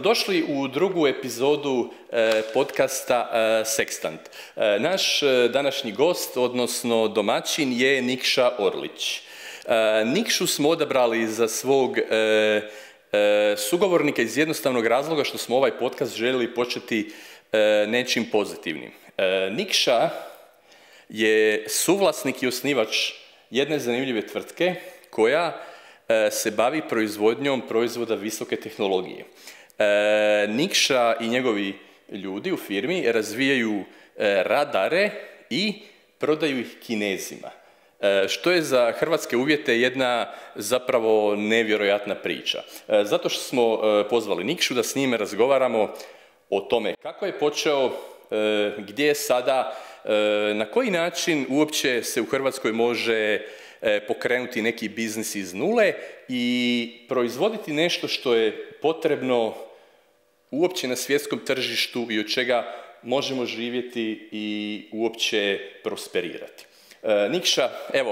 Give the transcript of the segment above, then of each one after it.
Dobrodošli u drugu epizodu podcasta Sextant. Naš današnji gost, odnosno domaćin, je Nikša Orlić. Nikšu smo odabrali za svog sugovornika iz jednostavnog razloga što smo ovaj podcast željeli početi nečim pozitivnim. Nikša je suvlasnik i osnivač jedne zanimljive tvrtke koja se bavi proizvodnjom proizvoda visoke tehnologije. Nikša i njegovi ljudi u firmi razvijaju radare i prodaju ih Kinezima. Što je za hrvatske uvjete jedna zapravo nevjerojatna priča. Zato što smo pozvali Nikšu da s njime razgovaramo o tome kako je počeo, gdje je sada, na koji način uopće se u Hrvatskoj može pokrenuti neki biznis iz nule i proizvoditi nešto što je potrebno uopće na svjetskom tržištu i od čega možemo živjeti i uopće prosperirati. Nikša, evo,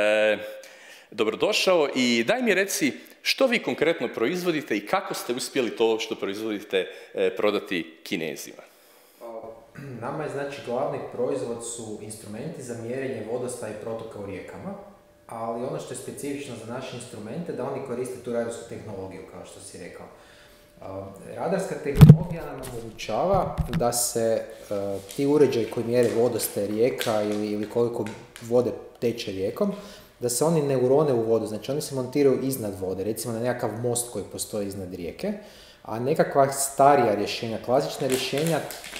dobrodošao i daj mi reci što vi konkretno proizvodite i kako ste uspjeli to što proizvodite prodati Kinezima. Nama je znači glavni proizvod su instrumenti za mjerenje vodostaja i protoka u rijekama, ali ono što je specifično za naše instrumente da oni koriste tu radarsku tehnologiju, kao što si rekao. Radarska tehnologija nam omogućava da se ti uređaji koji mjere vodostaj rijeka ili koliko vode teče rijekom, da se oni ne urone u vodu, znači oni se montiraju iznad vode, recimo na nekakav most koji postoji iznad rijeke, a nekakva starija rješenja, klasična rješenja,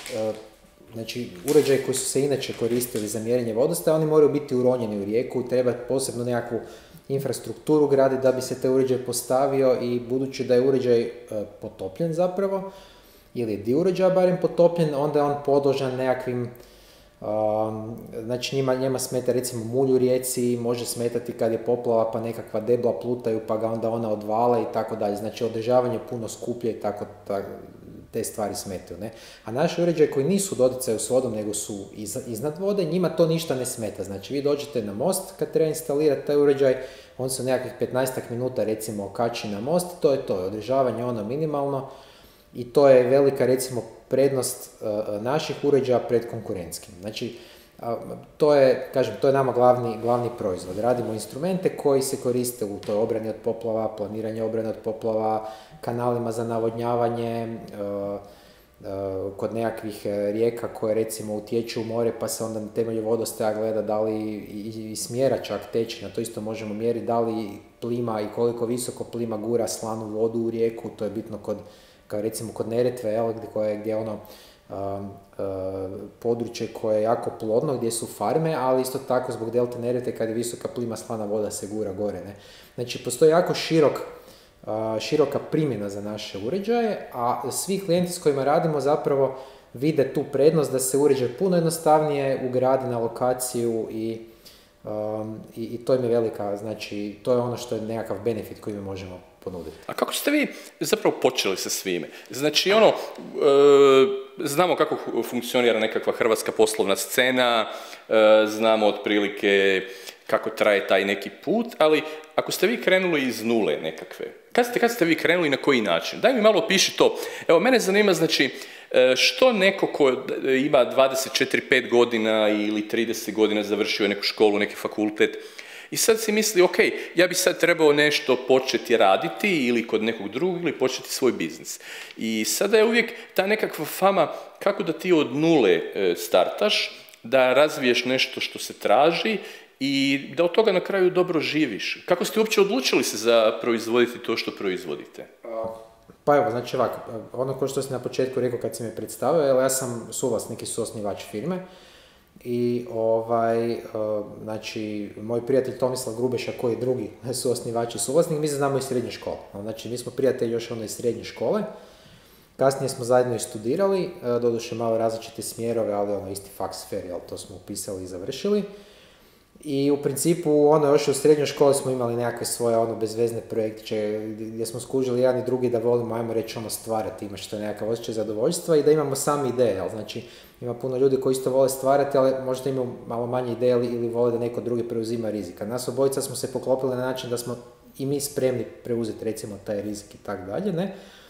znači uređaji koji su se inače koristili za mjerenje vodostaja, oni moraju biti uronjeni u rijeku, treba posebno nekakvu infrastrukturu graditi da bi se taj uređaj postavio i budući da je uređaj potopljen zapravo, ili je dio uređaja barem potopljen, onda je on podložan nekakvim, znači njima smeta recimo mulj u rijeci, može smetati kad je poplava pa nekakva debla plutaju pa ga onda ona odvale i tako dalje, znači održavanje puno skuplje i tako te stvari smetaju, ne? A naši uređaji koji nisu u doticaju s vodom nego su iznad vode, njima to ništa ne smeta. Znači vi dođete na most kad treba instalirati taj uređaj, on se nekakvih 15 minuta recimo okači na most, to je to, održavanje ono minimalno i to je velika recimo prednost naših uređaja pred konkurentskim. Znači to je nama glavni proizvod. Radimo instrumente koji se koriste u toj obrani od poplava, planiranje obrane od poplava, kanalima za navodnjavanje, kod nekakvih rijeka koje recimo utječu u more pa se onda na temelju vodostaja gleda da li i smjera čak teče, na to isto možemo mjeriti da li plima i koliko visoko plima gura slanu vodu u rijeku, to je bitno kao recimo kod Neretve, gdje je ono područje koje je jako plodno, gdje su farme, ali isto tako zbog delte Neretve kad je visoka plima slana voda se gura gore, ne? Znači postoji jako široka primjena za naše uređaje, a svi klijenti s kojima radimo zapravo vide tu prednost da se uređaj puno jednostavnije ugradi na lokaciju i to im je velika, znači to je ono što je nekakav benefit koji mi možemo ponuditi. A kako ste vi zapravo počeli sa svime? Znači znamo kako funkcionira nekakva hrvatska poslovna scena, znamo otprilike kako traje taj neki put, ali ako ste vi krenuli iz nule nekakve, kad ste vi krenuli i na koji način? Daj mi malo opiši to. Evo, mene zanima, znači, što neko ko ima 24-5 godina ili 30 godina završio neku školu, neki fakultet, i sad si misli, ok, ja bi sad trebao nešto početi raditi ili kod nekog drugog ili početi svoj biznis. I sada je uvijek ta nekakva fama kako da ti od nule startaš, da razviješ nešto što se traži i da od toga na kraju dobro živiš. Kako ste uopće odlučili se za proizvoditi to što proizvodite? Pa evo, znači ovako, ono ko što sam na početku rekao kad si me predstavio, ja sam suvlasnik i suosnivač firme i znači moj prijatelj Tomislav Grubeša koji je drugi suosnivač i suvlasnik, mi se znamo iz srednje škole. Znači mi smo prijatelji još iz srednje škole. Kasnije smo zajedno i studirali, doduše malo različite smjerove, ali isti faks fair, to smo upisali i završili. I u principu još u srednjoj školi smo imali nekakve svoje bezvezne projektiće gdje smo skužili jedan i drugi da volimo, ajmo reći, stvarati, imaš to nekakav osjećaj zadovoljstva i da imamo sami ideje, znači ima puno ljudi koji isto vole stvarati, ali možda imaju malo manje ideje ili vole da neko drugi preuzima rizika. Nas obojica smo se poklopili na način da smo i mi spremni preuzeti recimo taj rizik i tako dalje, ne?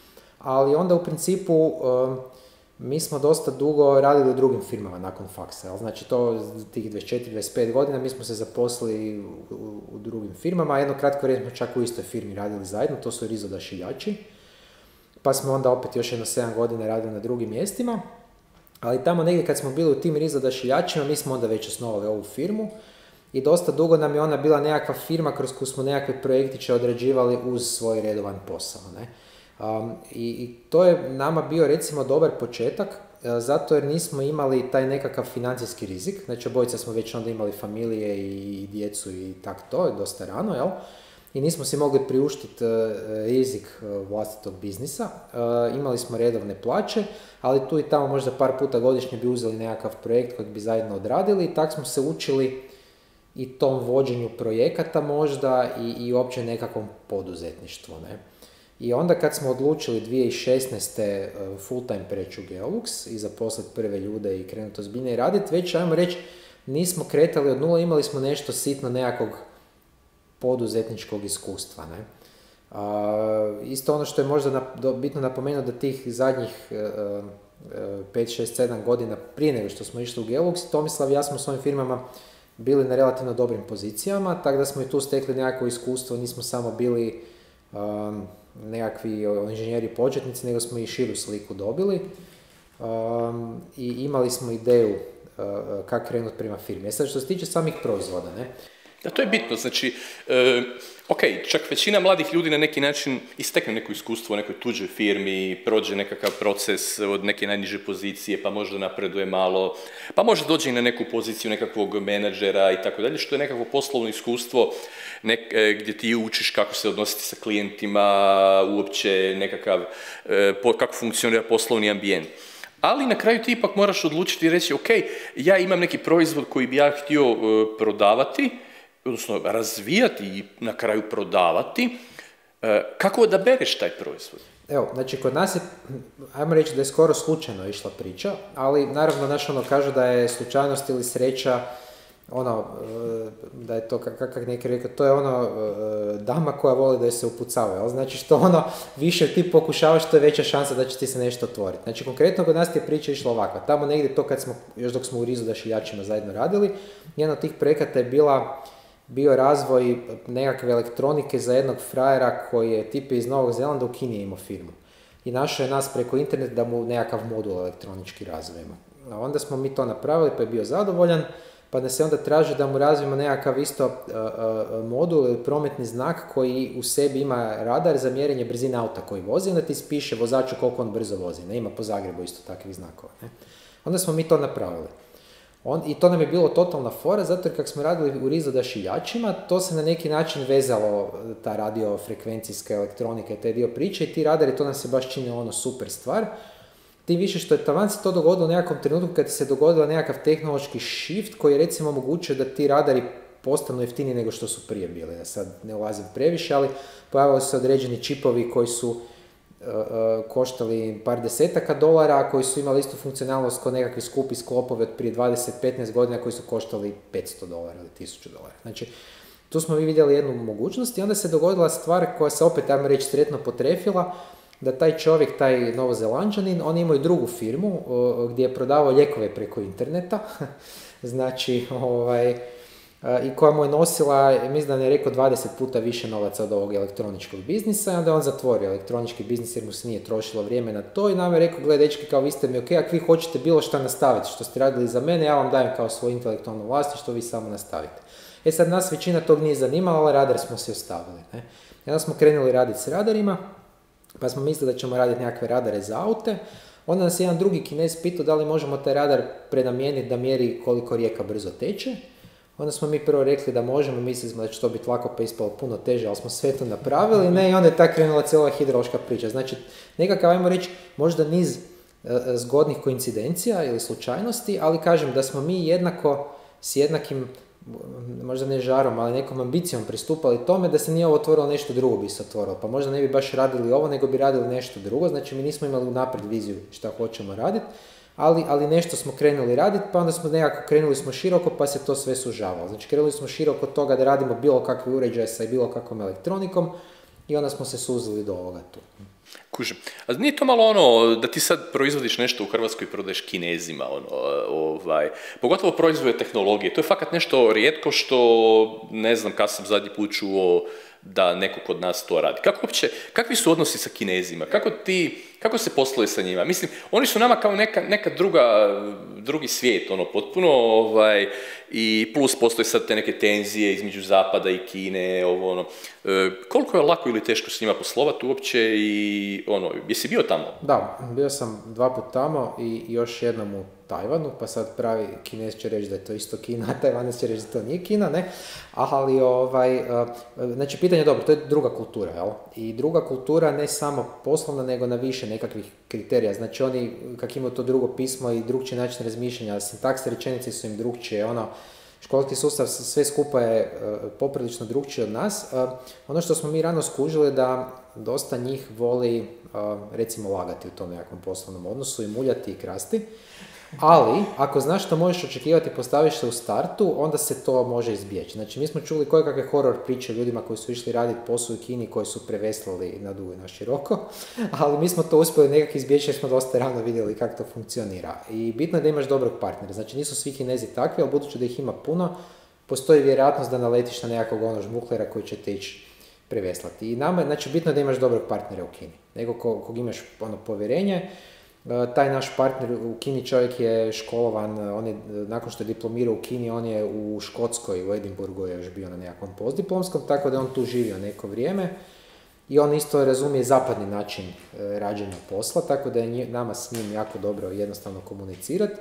ali onda u principu mi smo dosta dugo radili u drugim firmama nakon faksa. Znači tih 24-25 godina mi smo se zaposlili u drugim firmama, jedno kratko vrijeme smo čak u istoj firmi radili zajedno, to su RIZ Odašiljači. Pa smo onda opet još jedno 7 godina radili na drugim mjestima. Ali tamo negdje kad smo bili u tim RIZ Odašiljačima, mi smo onda već osnovali ovu firmu. I dosta dugo nam je ona bila nekakva firma kroz koju smo nekakve projektiće odrađivali uz svoj redovan posao. Ne? I to je nama bio recimo dobar početak, zato jer nismo imali taj nekakav financijski rizik. Znači obojica smo već onda imali familije i djecu i tako to, je dosta rano, jel? I nismo si mogli priuštiti rizik vlastitog biznisa. Imali smo redovne plaće, ali tu i tamo možda par puta godišnje bi uzeli nekakav projekt kojeg bi zajedno odradili i tako smo se učili i tom vođenju projekata možda i uopće nekakvom poduzetništvu. Ne? I onda kad smo odlučili 2016. full time preći u Geolux i zaposliti prve ljude i krenuti ozbiljnije raditi, već ajmo reći nismo kretali od nula, imali smo nešto sitno nekakvog poduzetničkog iskustva. Ne? Isto ono što je možda bitno napomenuti da tih zadnjih 5, 6, 7 godina prije nego što smo išli u Geolux, Tomislav i ja smo s ovim firmama bili na relativno dobrim pozicijama, tako da smo i tu stekli nekakvo iskustvo, nismo samo bili nekakvi inženjeri početnici, nego smo i širu sliku dobili i imali smo ideju kako krenuti prema firmi. Sad što se tiče samih proizvoda, ne? Da, to je bitno, znači, ok, čak većina mladih ljudi na neki način istekne neko iskustvo u nekoj tuđoj firmi, prođe nekakav proces od neke najniže pozicije, pa možda napreduje malo, pa možda dođe i na neku poziciju nekakvog menadžera i tako dalje, što je nekakvo poslovno iskustvo gdje ti učiš kako se odnositi sa klijentima, uopće nekakav, kako funkcionira poslovni ambijent. Ali na kraju ti ipak moraš odlučiti i reći, ok, ja imam neki proizvod koji bi ja htio prodavati, odnosno razvijati i na kraju prodavati, kako odabereš taj proizvod? Evo, znači kod nas je, ajmo reći da je skoro slučajno išla priča, ali naravno naš kažu da je slučajnost ili sreća, da je to, kako neki rekao, to je dama koja voli da je se upucava, znači što više ti pokušavaš, to je veća šansa da će ti se nešto otvoriti. Znači konkretno kod nas je priča išla ovakva, tamo negdje to kad smo, još dok smo u RIZ Odašiljačima zajedno radili, jedan od tih projekata je bio razvoj nekakve elektronike za jednog frajera koji je tipe iz Novog Zelanda u Kini imao firmu. I našao je nas preko interneta da mu nekakav modul elektronički razvijemo. A onda smo mi to napravili pa je bio zadovoljan, pa da se onda traži da mu razvijemo nekakav isto modul ili prometni znak koji u sebi ima radar za mjerenje brzine auta koji vozi, onda ti spiše vozaču koliko on brzo vozi. Ne ima po Zagrebu isto takvih znakova. Ne? Onda smo mi to napravili. I to nam je bilo totalna fora, zato jer kako smo radili u RIZ Odašiljačima, to se na neki način vezalo, ta radiofrekvencijska elektronika i taj dio priče i ti radari, to nam se baš čini super stvar. Tim više što je taman se to dogodilo u nekakvom trenutku kad se dogodila nekakav tehnološki shift koji je recimo omogućio da ti radari postanu jeftiniji nego što su prije bili. Ja sad ne ulazim previše, ali pojavili su se određeni čipovi koji su koštali par desetaka dolara, a koji su imali istu funkcionalnost kao nekakvi skupi sklopovi od prije 20-15 godina koji su koštali $500 ili $1000. Znači, tu smo mi vidjeli jednu mogućnost i onda se dogodila stvar koja se opet, ajmo reći, sretno potrefila, da taj čovjek, taj Novozelanđanin, on ima i drugu firmu gdje je prodavao lijekove preko interneta, znači, i koja mu je nosila, mislim da ne je rekao 20 puta više novaca od ovog elektroničkog biznisa i onda je on zatvorio elektronički biznis jer mu se nije trošilo vrijeme na to i nam je rekao, gledaj dečki, kao vi ste mi ok, ako vi hoćete bilo šta nastaviti što ste radili za mene, ja vam dajem kao svoje intelektualno vlasništvo, vi samo nastavite. Sad nas većina tog nije zanimala, ali radar smo si ostavili. Ne? I onda smo krenuli raditi s radarima, pa smo mislili da ćemo raditi nekakve radare za aute. Onda nas jedan drugi Kinez pitao da li možemo taj radar prenamijeniti da mjeri koliko rijeka brzo teče. Onda smo mi prvo rekli da možemo, mislili smo da će to biti lako, pa ispalo puno teže, ali smo sve to napravili, ne, i onda je tako krenula cijela hidrološka priča. Znači, nekakav, ajmo reći, možda niz zgodnih koincidencija ili slučajnosti, ali kažem da smo mi jednako s jednakim, možda ne žarom, ali nekom ambicijom pristupali tome da se nije ovo otvorilo, nešto drugo bi se otvorilo. Pa možda ne bi baš radili ovo, nego bi radili nešto drugo. Znači, mi nismo imali unaprijed viziju šta hoćemo raditi, ali nešto smo krenuli raditi, pa onda smo nekako krenuli smo široko, pa se to sve sužavalo. Znači, krenuli smo široko od toga da radimo bilo kakve uređaje sa bilo kakvom elektronikom, i onda smo se suzili do ovoga tu. Kužim. A nije to malo ono, da ti sad proizvodiš nešto u Hrvatskoj i prodaješ Kinezima, pogotovo proizvode tehnologije. To je fakat nešto rijetko što, ne znam kad sam zadnji put čuo da neko kod nas to radi. Kakvi su odnosi sa Kinezima? Kako se posluje sa njima? Mislim, oni su nama kao neka drugi svijet, potpuno, i plus postoje sad te neke tenzije između Zapada i Kine, koliko je lako ili teško s njima poslovati uopće i jesi bio tamo? Da, bio sam 2 puta tamo i još jednom u Tajvanu, pa sad pravi Kinez će reći da je to isto Kina, a Tajvanac će reći da to nije Kina, ne? Ali, znači, pitanje je dobro, to je druga kultura, jel? I druga kultura ne samo poslovna, nego na više nekakvih kriterija. Znači, oni, kak imaju to drugo pismo i drugčiji način razmišljanja, sintakse rečenice su im drugčije, školski sustav sve skupa je poprilično drugčiji od nas. Ono što smo mi rano skužili da dosta njih voli, recimo, lagati u tom nekakvom poslovnom odnosu i muljati i krasti. Ali, ako znaš što možeš očekivati, postaviš se u startu, onda se to može izbjeći. Znači, mi smo čuli koje kakve horor priče ljudima koji su išli raditi posao u Kini, koji su preveslali na dugo i na široko, ali mi smo to uspjeli nekako izbjeći jer smo dosta rano vidjeli kako to funkcionira. I bitno je da imaš dobrog partnera. Znači, nisu svi Kinezi takvi, ali budući da ih ima puno, postoji vjerojatnost da naletiš na nekakvog žmuklera koji će te ići preveslati. I nama, znači, bitno je da imaš dobrog partnera u Kini. Nego kog imaš povjerenje. Taj naš partner u Kini, čovjek je školovan, nakon što je diplomirao u Kini, on je u Škotskoj, u Edinburgu je još bio na nekakvom postdiplomskom, tako da je on tu živio neko vrijeme i on isto razumije zapadni način rađenja posla, tako da je nama s njim jako dobro jednostavno komunicirati.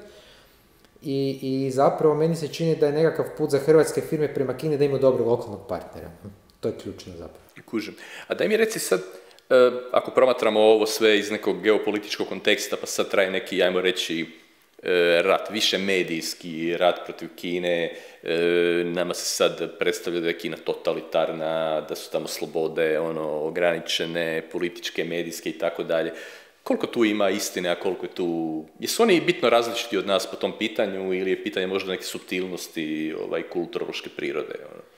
I zapravo meni se čini da je nekakav put za hrvatske firme prema Kini da imaju dobrog lokalnog partnera. To je ključno zapravo. Kužim. A daj mi reci sad, ako promatramo ovo sve iz nekog geopolitičkog konteksta, pa sad traje neki, ajmo reći, rat, više medijski rat protiv Kine, nama se sad predstavlja da je Kina totalitarna, da su tamo slobode ograničene, političke, medijske i tako dalje. Koliko tu ima istine, a koliko je tu... Jesu oni bitno različiti od nas po tom pitanju ili je pitanje možda neke suptilnosti kulturološke prirode?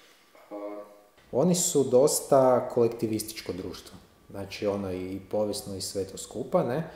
Oni su dosta kolektivističko društvo. Znači, i povijesno i sve to skupa, ne?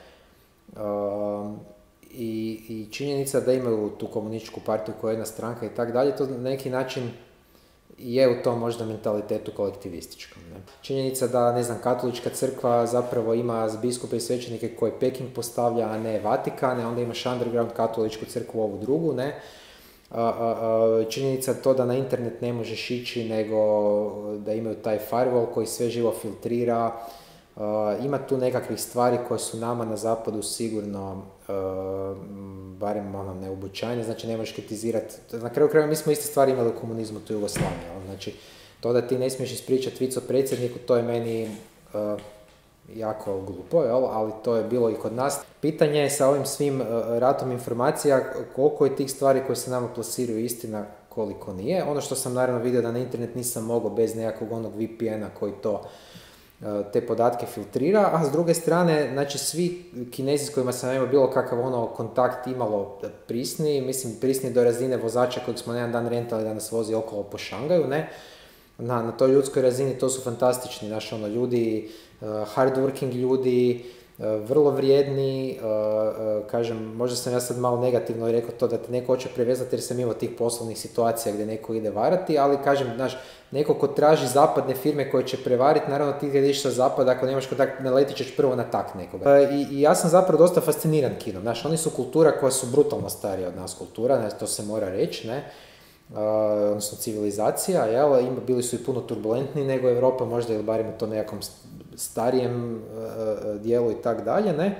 I činjenica da imaju tu komunističku partiju koja je jedna stranka i tak dalje, to na neki način je u tom možda mentalitetu kolektivističkom. Ne? Činjenica da, ne znam, katolička crkva zapravo ima biskupe i svećenike koje Peking postavlja, a ne Vatikan, onda imaš underground katoličku crkvu, ovu drugu, ne? Činjenica to da na internet ne možeš ići, nego da imaju taj firewall koji sve živo filtrira. Ima tu nekakvih stvari koje su nama na zapadu sigurno barem neuobičajene, znači ne možeš kritizirati. Na kraju krajeva mi smo iste stvari imali u komunizmu, tu Jugoslaviji. Znači, to da ti ne smiješ ispričati vic o predsjedniku, to je meni jako glupo, ali to je bilo i kod nas. Pitanje je sa ovim svim ratom informacija koliko je tih stvari koje se nama plasiraju istina, koliko nije. Ono što sam naravno vidio da na internet nisam mogao bez nekakvog VPN-a koji te podatke filtrira, a s druge strane, znači svi Kinezi s kojima sam imao bilo kakav kontakt imalo prisniji do razine vozača kojeg smo jedan dan rentali da nas vozi okolo po Šangaju, ne? Na toj ljudskoj razini to su fantastični naši ljudi, hardworking ljudi, vrlo vrijedni, kažem, možda sam ja sad malo negativno rekao to da te neko hoće prevezati jer sam imao tih poslovnih situacija gdje neko ide varati, ali kažem, neko ko traži zapadne firme koje će prevariti, naravno ti kad ideš sa zapada, ako nemaš kontakt, ne letit ćeš prvo na tak nekoga. I ja sam zapravo dosta fasciniran Kinom, oni su kultura koja su brutalno starija od nas kultura, to se mora reći, ne? Odnosno civilizacija, bili su i puno turbulentniji nego Europa možda ili barem u tom nekakvom starijem dijelu i tak dalje, ne?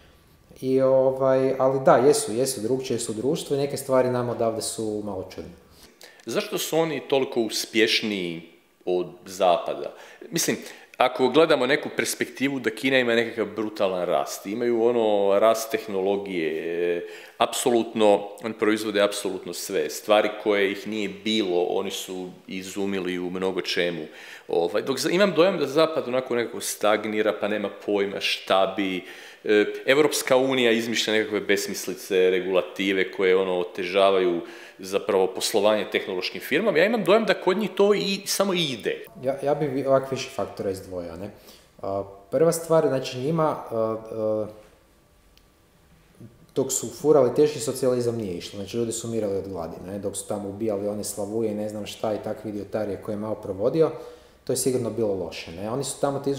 Ali da, jesu drugčije su društvo i neke stvari nam odavde su malo čudne. Zašto su oni toliko uspješniji od Zapada? Mislim, ako gledamo neku perspektivu da Kina ima nekakav brutalan rast, imaju rast tehnologije, apsolutno, oni proizvode apsolutno sve, stvari koje ih nije bilo, oni su izumili u mnogo čemu. Dok imam dojam da Zapad onako nekako stagnira, pa nema pojma šta bi. Evropska unija izmišlja nekakve besmislice, regulative koje otežavaju zapravo poslovanje tehnološkim firmama. Ja imam dojam da kod njih to samo ide. Ja bih ovak više faktora izdvojio. izdvojio, ne. Prva stvar, znači njima, dok su furali teški socijalizam nije išlo, znači ljudi su umirali od gladi, ne, dok su tamo ubijali one slavuje i ne znam šta i takve idiotarije koje je malo provodio, to je sigurno bilo loše, ne. Oni su tamo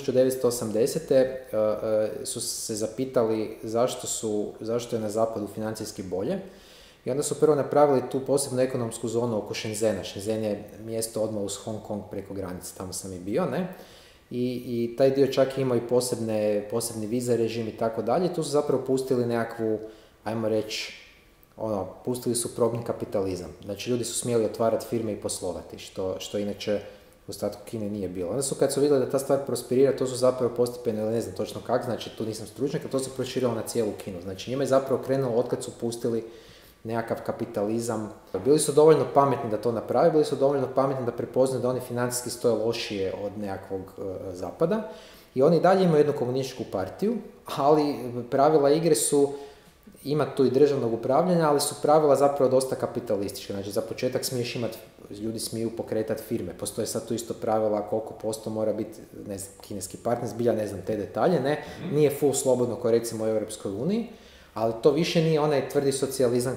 1980. Su se zapitali zašto je na zapadu financijski bolje i onda su prvo napravili tu posebnu ekonomsku zonu oko Shenzhena. Shenzhen je mjesto odmah uz Hong Kong preko granice, tamo sam i bio, ne. I taj dio čak imao i posebni viza režim i tako dalje. Tu su zapravo pustili nekakvu, ajmo reći, pustili su probni kapitalizam. Znači ljudi su smjeli otvarati firme i poslovati, što inače u ostatku Kine nije bilo. Onda su kad su vidjeli da ta stvar prosperira, to su zapravo postepeno, ili ne znam točno kako, znači tu nisam stručnjak, a to se proširilo na cijelu Kinu. Znači njima je zapravo krenulo otkad su pustili nekakav kapitalizam. Bili su dovoljno pametni da to napravi, bili su dovoljno pametni da prepoznaju da oni financijski stoje lošije od nekakvog zapada i oni dalje imaju jednu komunističku partiju, ali pravila igre su, ima tu i državnog upravljanja, ali su pravila zapravo dosta kapitalistička. Znači za početak smiješ imati, ljudi smiju pokretati firme, postoje sad tu isto pravila koliko posto mora biti, ne znam, kineski partner, zbilja ne znam te detalje, ne, nije full slobodno kao recimo u Europskoj uniji, ali to više nije onaj tvrdi socijalizam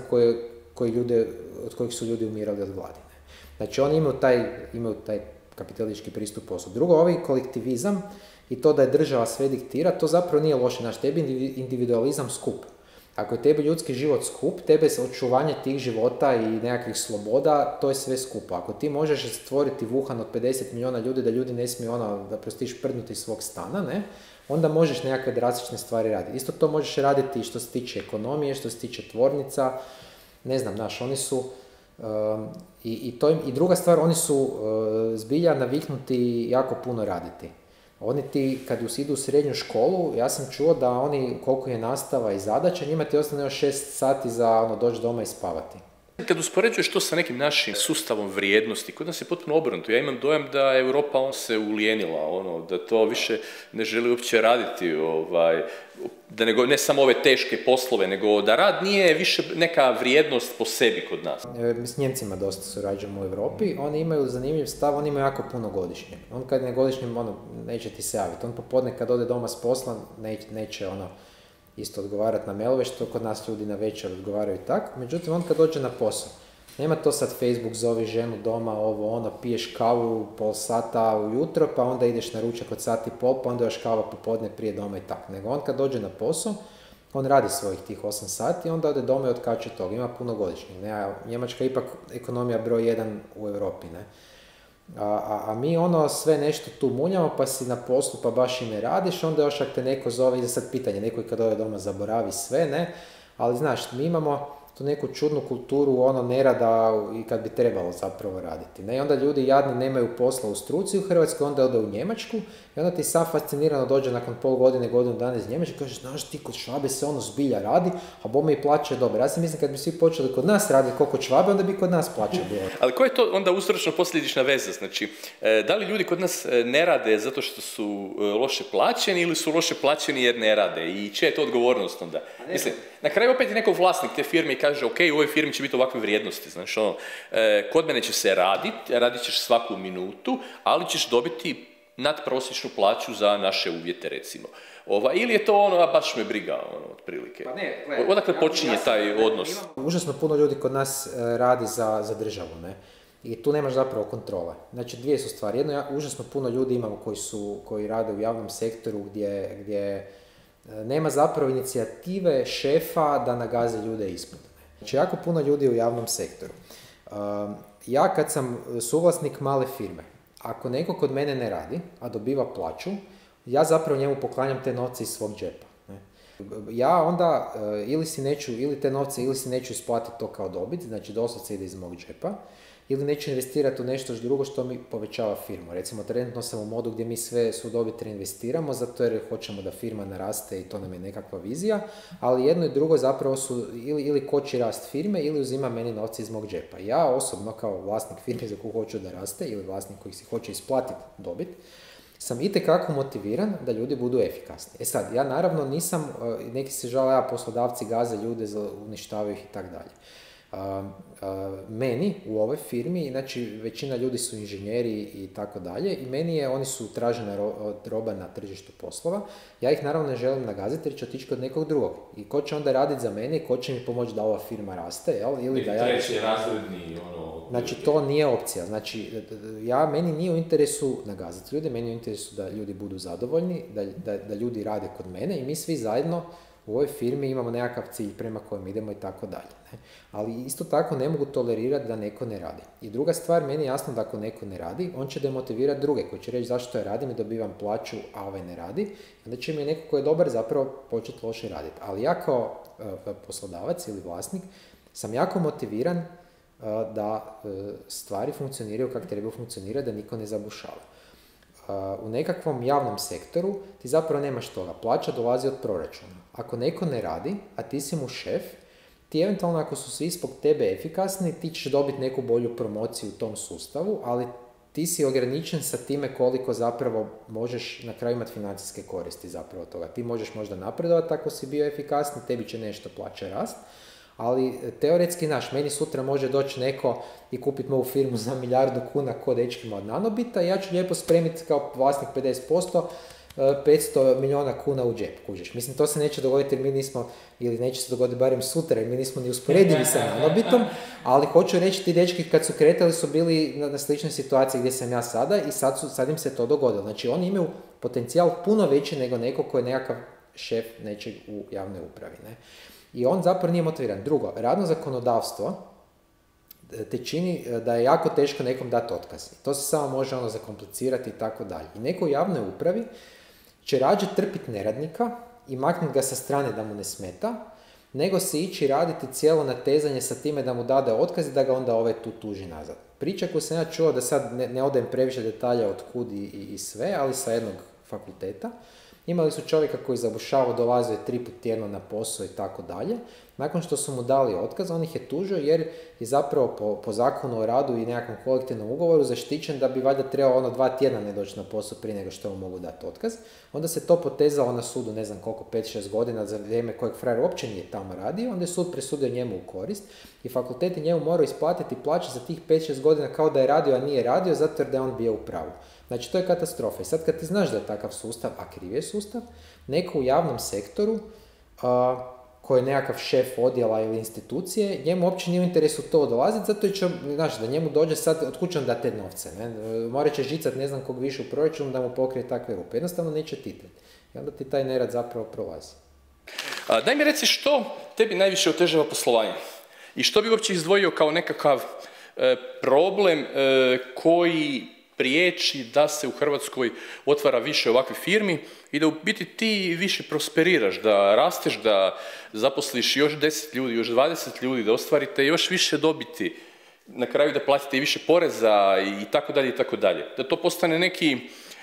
od kojih su ljudi umirali od gladi. Znači oni imaju taj kapitalistički pristup poslu. Drugo, ovaj kolektivizam i to da je država sve diktira, to zapravo nije loše. Znači, tebi individualizam skup. Ako je tebi ljudski život skup, tebe očuvanje tih života i nekakvih sloboda, to je sve skupo. Ako ti možeš stvoriti Wuhan od 50 milijuna ljudi, da ljudi ne smiju da prostiš prdnuti iz svog stana, ne, onda možeš nekakve drastične stvari raditi. Isto to možeš raditi što se tiče ekonomije, što se tiče tvornica, ne znam, znaš, oni su, i druga stvar, oni su zbilja naviknuti jako puno raditi. Oni ti, kad idu u srednju školu, ja sam čuo da oni, koliko je nastava i zadaća, njima ti ostane još 6 sati za doći doma i spavati. Kad uspoređuješ to sa nekim našim sustavom vrijednosti, kod nas je potpuno obrnuto. Ja imam dojam da Europa se ulijenila, da to više ne želi uopće raditi, da ne samo ove teške poslove, nego da rad nije više neka vrijednost po sebi kod nas. Mi s Njemcima dosta surađujemo u Europi, oni imaju zanimljiv stav, oni imaju jako puno godišnje. On kad je godišnje, neće ti se javiti. On popodne kad ode doma s posla, neće isto odgovarati na mailove, što kod nas ljudi na večer odgovaraju i tako. Međutim, on kad dođe na posao, nema to sad Facebook zove ženu doma, piješ kavu pol sata ujutro, pa onda ideš na ručak od sat i pol, pa onda još kava popodne prije doma i tako. Nego on kad dođe na posao, on radi svojih tih 8 sati, onda ode doma i otkače toga. Ima puno godišnjih. Njemačka je ipak ekonomija broj 1 u Europi, ne. A mi sve nešto tu munjamo, pa si na poslu pa baš i ne radiš, onda još ako te neko zove, ide sad pitanje, neko i kad ode doma zaboravi sve, ne, ali znaš, mi imamo tu neku čudnu kulturu nerada i kad bi trebalo zapravo raditi, ne, i onda ljudi jadni nemaju posla u struci u Hrvatskoj, onda ode u Njemačku i onda ti sad fascinirano dođe nakon pol godine, godinu dana iz Njemačke i kažeš, znaš ti kod Švabe se zbilja radi, a bome i plaća je dobro. Ja sam mislim kad bi svi počeli kod nas raditi koliko Švabe, onda bi kod nas plaća bilo. Ali koja je to onda uzročno posljedična veza? Znači, da li ljudi kod nas ne rade zato što su loše plaćeni ili su loše plaćeni jer ne rade? I čija je to odgovornost onda? Mislim, na kraju opet je neko vlasnik te firme i kaže, ok, u ovoj firmi će biti ovakve vrijednosti, znaš, kod mene će se radit ćeš svaku minutu, ali ćeš dobiti nadprosječnu plaću za naše uvjete, recimo. Ili je to a baš me briga, otprilike. Pa ne, odakle počinje taj odnos? Užasno puno ljudi kod nas radi za državu, ne? I tu nemaš zapravo kontrole. Znači, dvije su stvari. Jedno, užasno puno ljudi imamo koji rade u javnom sektoru gdje nema zapravo inicijative šefa da nagaze ljude ispod. Znači, jako puno ljudi u javnom sektoru. Ja kad sam suvlasnik male firme, ako neko kod mene ne radi, a dobiva plaću, ja zapravo njemu poklanjam te novce iz svog džepa. Ja onda ili te novce ili si neću isplatiti to kao dobit, znači doslovce ide iz mog džepa, ili neću investirati u nešto drugo što mi povećava firmu. Recimo, trenutno sam u modu gdje mi sve su dobit reinvestiramo, zato jer hoćemo da firma naraste i to nam je nekakva vizija, ali jedno i drugo zapravo su ili koči rast firme ili uzima meni novce iz mog džepa. Ja osobno kao vlasnik firme za koju hoću da raste ili vlasnik koji si hoće isplatiti dobit, sam itekako motiviran da ljudi budu efikasni. Sad, ja naravno nisam, neki se žale, poslodavci gaze ljude, uništavaju ih i tako dalje. Meni u ovoj firmi, znači većina ljudi su inženjeri i tako dalje i oni su tražena roba na tržištu poslova, ja ih naravno ne želim nagaziti jer će otići kod nekog drugog. I ko će onda raditi za mene i ko će mi pomoći da ova firma raste, jel? Ili da ja... Treći razredni, Znači to nije opcija, znači meni nije u interesu nagaziti ljude, meni je u interesu da ljudi budu zadovoljni, da ljudi rade kod mene i mi svi zajedno u ovoj firmi imamo nekakav cilj prema kojem idemo i tako dalje. Ali isto tako ne mogu tolerirati da neko ne radi. I druga stvar, meni je jasno da ako neko ne radi, on će demotivirati druge koji će reći zašto ja radim i dobivam plaću, a ovaj ne radi. Onda će mi neko koji je dobar zapravo početi loše raditi. Ali ja kao poslodavac ili vlasnik sam jako motiviran da stvari funkcioniraju kako trebaju funkcionirati, da niko ne zabušava. U nekakvom javnom sektoru ti zapravo nemaš toga. Plaća dolazi od proračuna. Ako neko ne radi, a ti si mu šef, ti eventualno ako su svi ispod tebe efikasni, ti ćeš dobiti neku bolju promociju u tom sustavu, ali ti si ograničen sa time koliko zapravo možeš na kraju imati financijske koristi zapravo toga. Ti možeš možda napredovati ako si bio efikasni, tebi će nešto plaća rast, ali teoretski meni sutra može doći neko i kupiti moju firmu za 1 milijardu kuna kod dečkima od Nanobita i ja ću lijepo spremiti kao vlasnik 50%, 500 milijuna kuna u džep, kužiš. Mislim, to se neće dogoditi jer mi nismo, ili neće se dogoditi barem sutra, jer mi nismo ni usporedivi sa Nanobitom, ali hoću reći, ti dečki kad su kretali su bili na sličnoj situaciji gdje sam ja sada i sad im se to dogodilo. Znači, oni imaju potencijal puno veći nego neko koji je nekakav šef nečeg u javnoj upravi, ne? I on zapravo nije motiviran. Drugo, radno zakonodavstvo te čini da je jako teško nekom dati otkaz. To se samo može zakomplicirati i tako dalje. I neko u javnoj upravi će rađe trpiti neradnika i maknuti ga sa strane da mu ne smeta, nego se ići raditi cijelo natezanje sa time da mu dade otkaz i da ga onda ovaj tu tuži nazad. Priča koju sam ja čuo, da sad ne odajem previše detalja od kud i sve, ali sa jednog fakulteta. Imali su čovjeka koji zabušavao, dolazio 3 puta tjedno na posao i tako dalje. Nakon što su mu dali otkaz, on ih je tužio jer je zapravo po zakonu o radu i nekakvom kolektivnom ugovoru zaštićen da bi valjda trebao 2 tjedna ne doći na posao prije nego što mu mogu dati otkaz. Onda se to potezalo na sudu, ne znam koliko, 5-6 godina za vrijeme kojeg frajer uopće nije tamo radio. Onda je sud presudio njemu u korist i fakulteti njemu moraju isplatiti plaće za tih 5-6 godina kao da je radio, a nije radio, zato jer da je on bio u pravu. Znači, to je katastrofa. I sad kad ti znaš da je takav sustav, a kriv je sustav, neko u javnom sektoru koji je nekakav šef odjela ili institucije, njemu uopće nije u interesu to dolaziti, zato će, da njemu dođe sad, od kuće on da te novce, ne? Morat će žicat ne znam kog više u proračunu da mu pokrije takve rupe. Jednostavno neće titati. I onda ti taj nerad zapravo prolazi. Daj mi reci što tebi najviše otežava poslovanje i što bi uopće izdvojio kao nekakav problem koji priječi da se u Hrvatskoj otvara više ovakvih firmi i da u biti ti više prosperiraš, da rasteš, da zaposliš još 10 ljudi, još 20 ljudi, da ostvarite još više dobiti, na kraju da platite više poreza i tako dalje i tako dalje. Da to postane neki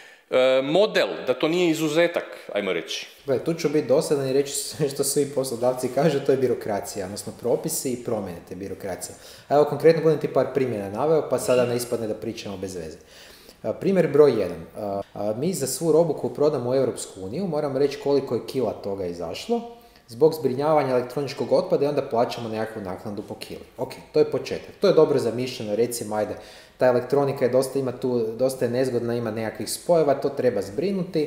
model, da to nije izuzetak, ajmo reći. Tu ću biti dosadan i reći sve što svi poslodavci kažu, to je birokracija, odnosno propisi i promjene te birokracije. A evo, konkretno budem ti par primjera naveo, pa sada ne ispadne da pričamo bez veze. Primjer broj 1. Mi za svu robu koju prodamo u Europsku uniju moramo reći koliko je kila toga izašlo. Zbog zbrinjavanja elektroničkog otpada i onda plaćamo nekakvu naknadu po kili. Ok, to je početak. To je dobro zamišljeno, recimo, ajde, ta elektronika je dosta je nezgodna, ima nekakvih spojeva, to treba zbrinuti.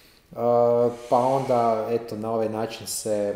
Pa onda, eto, na ovaj način se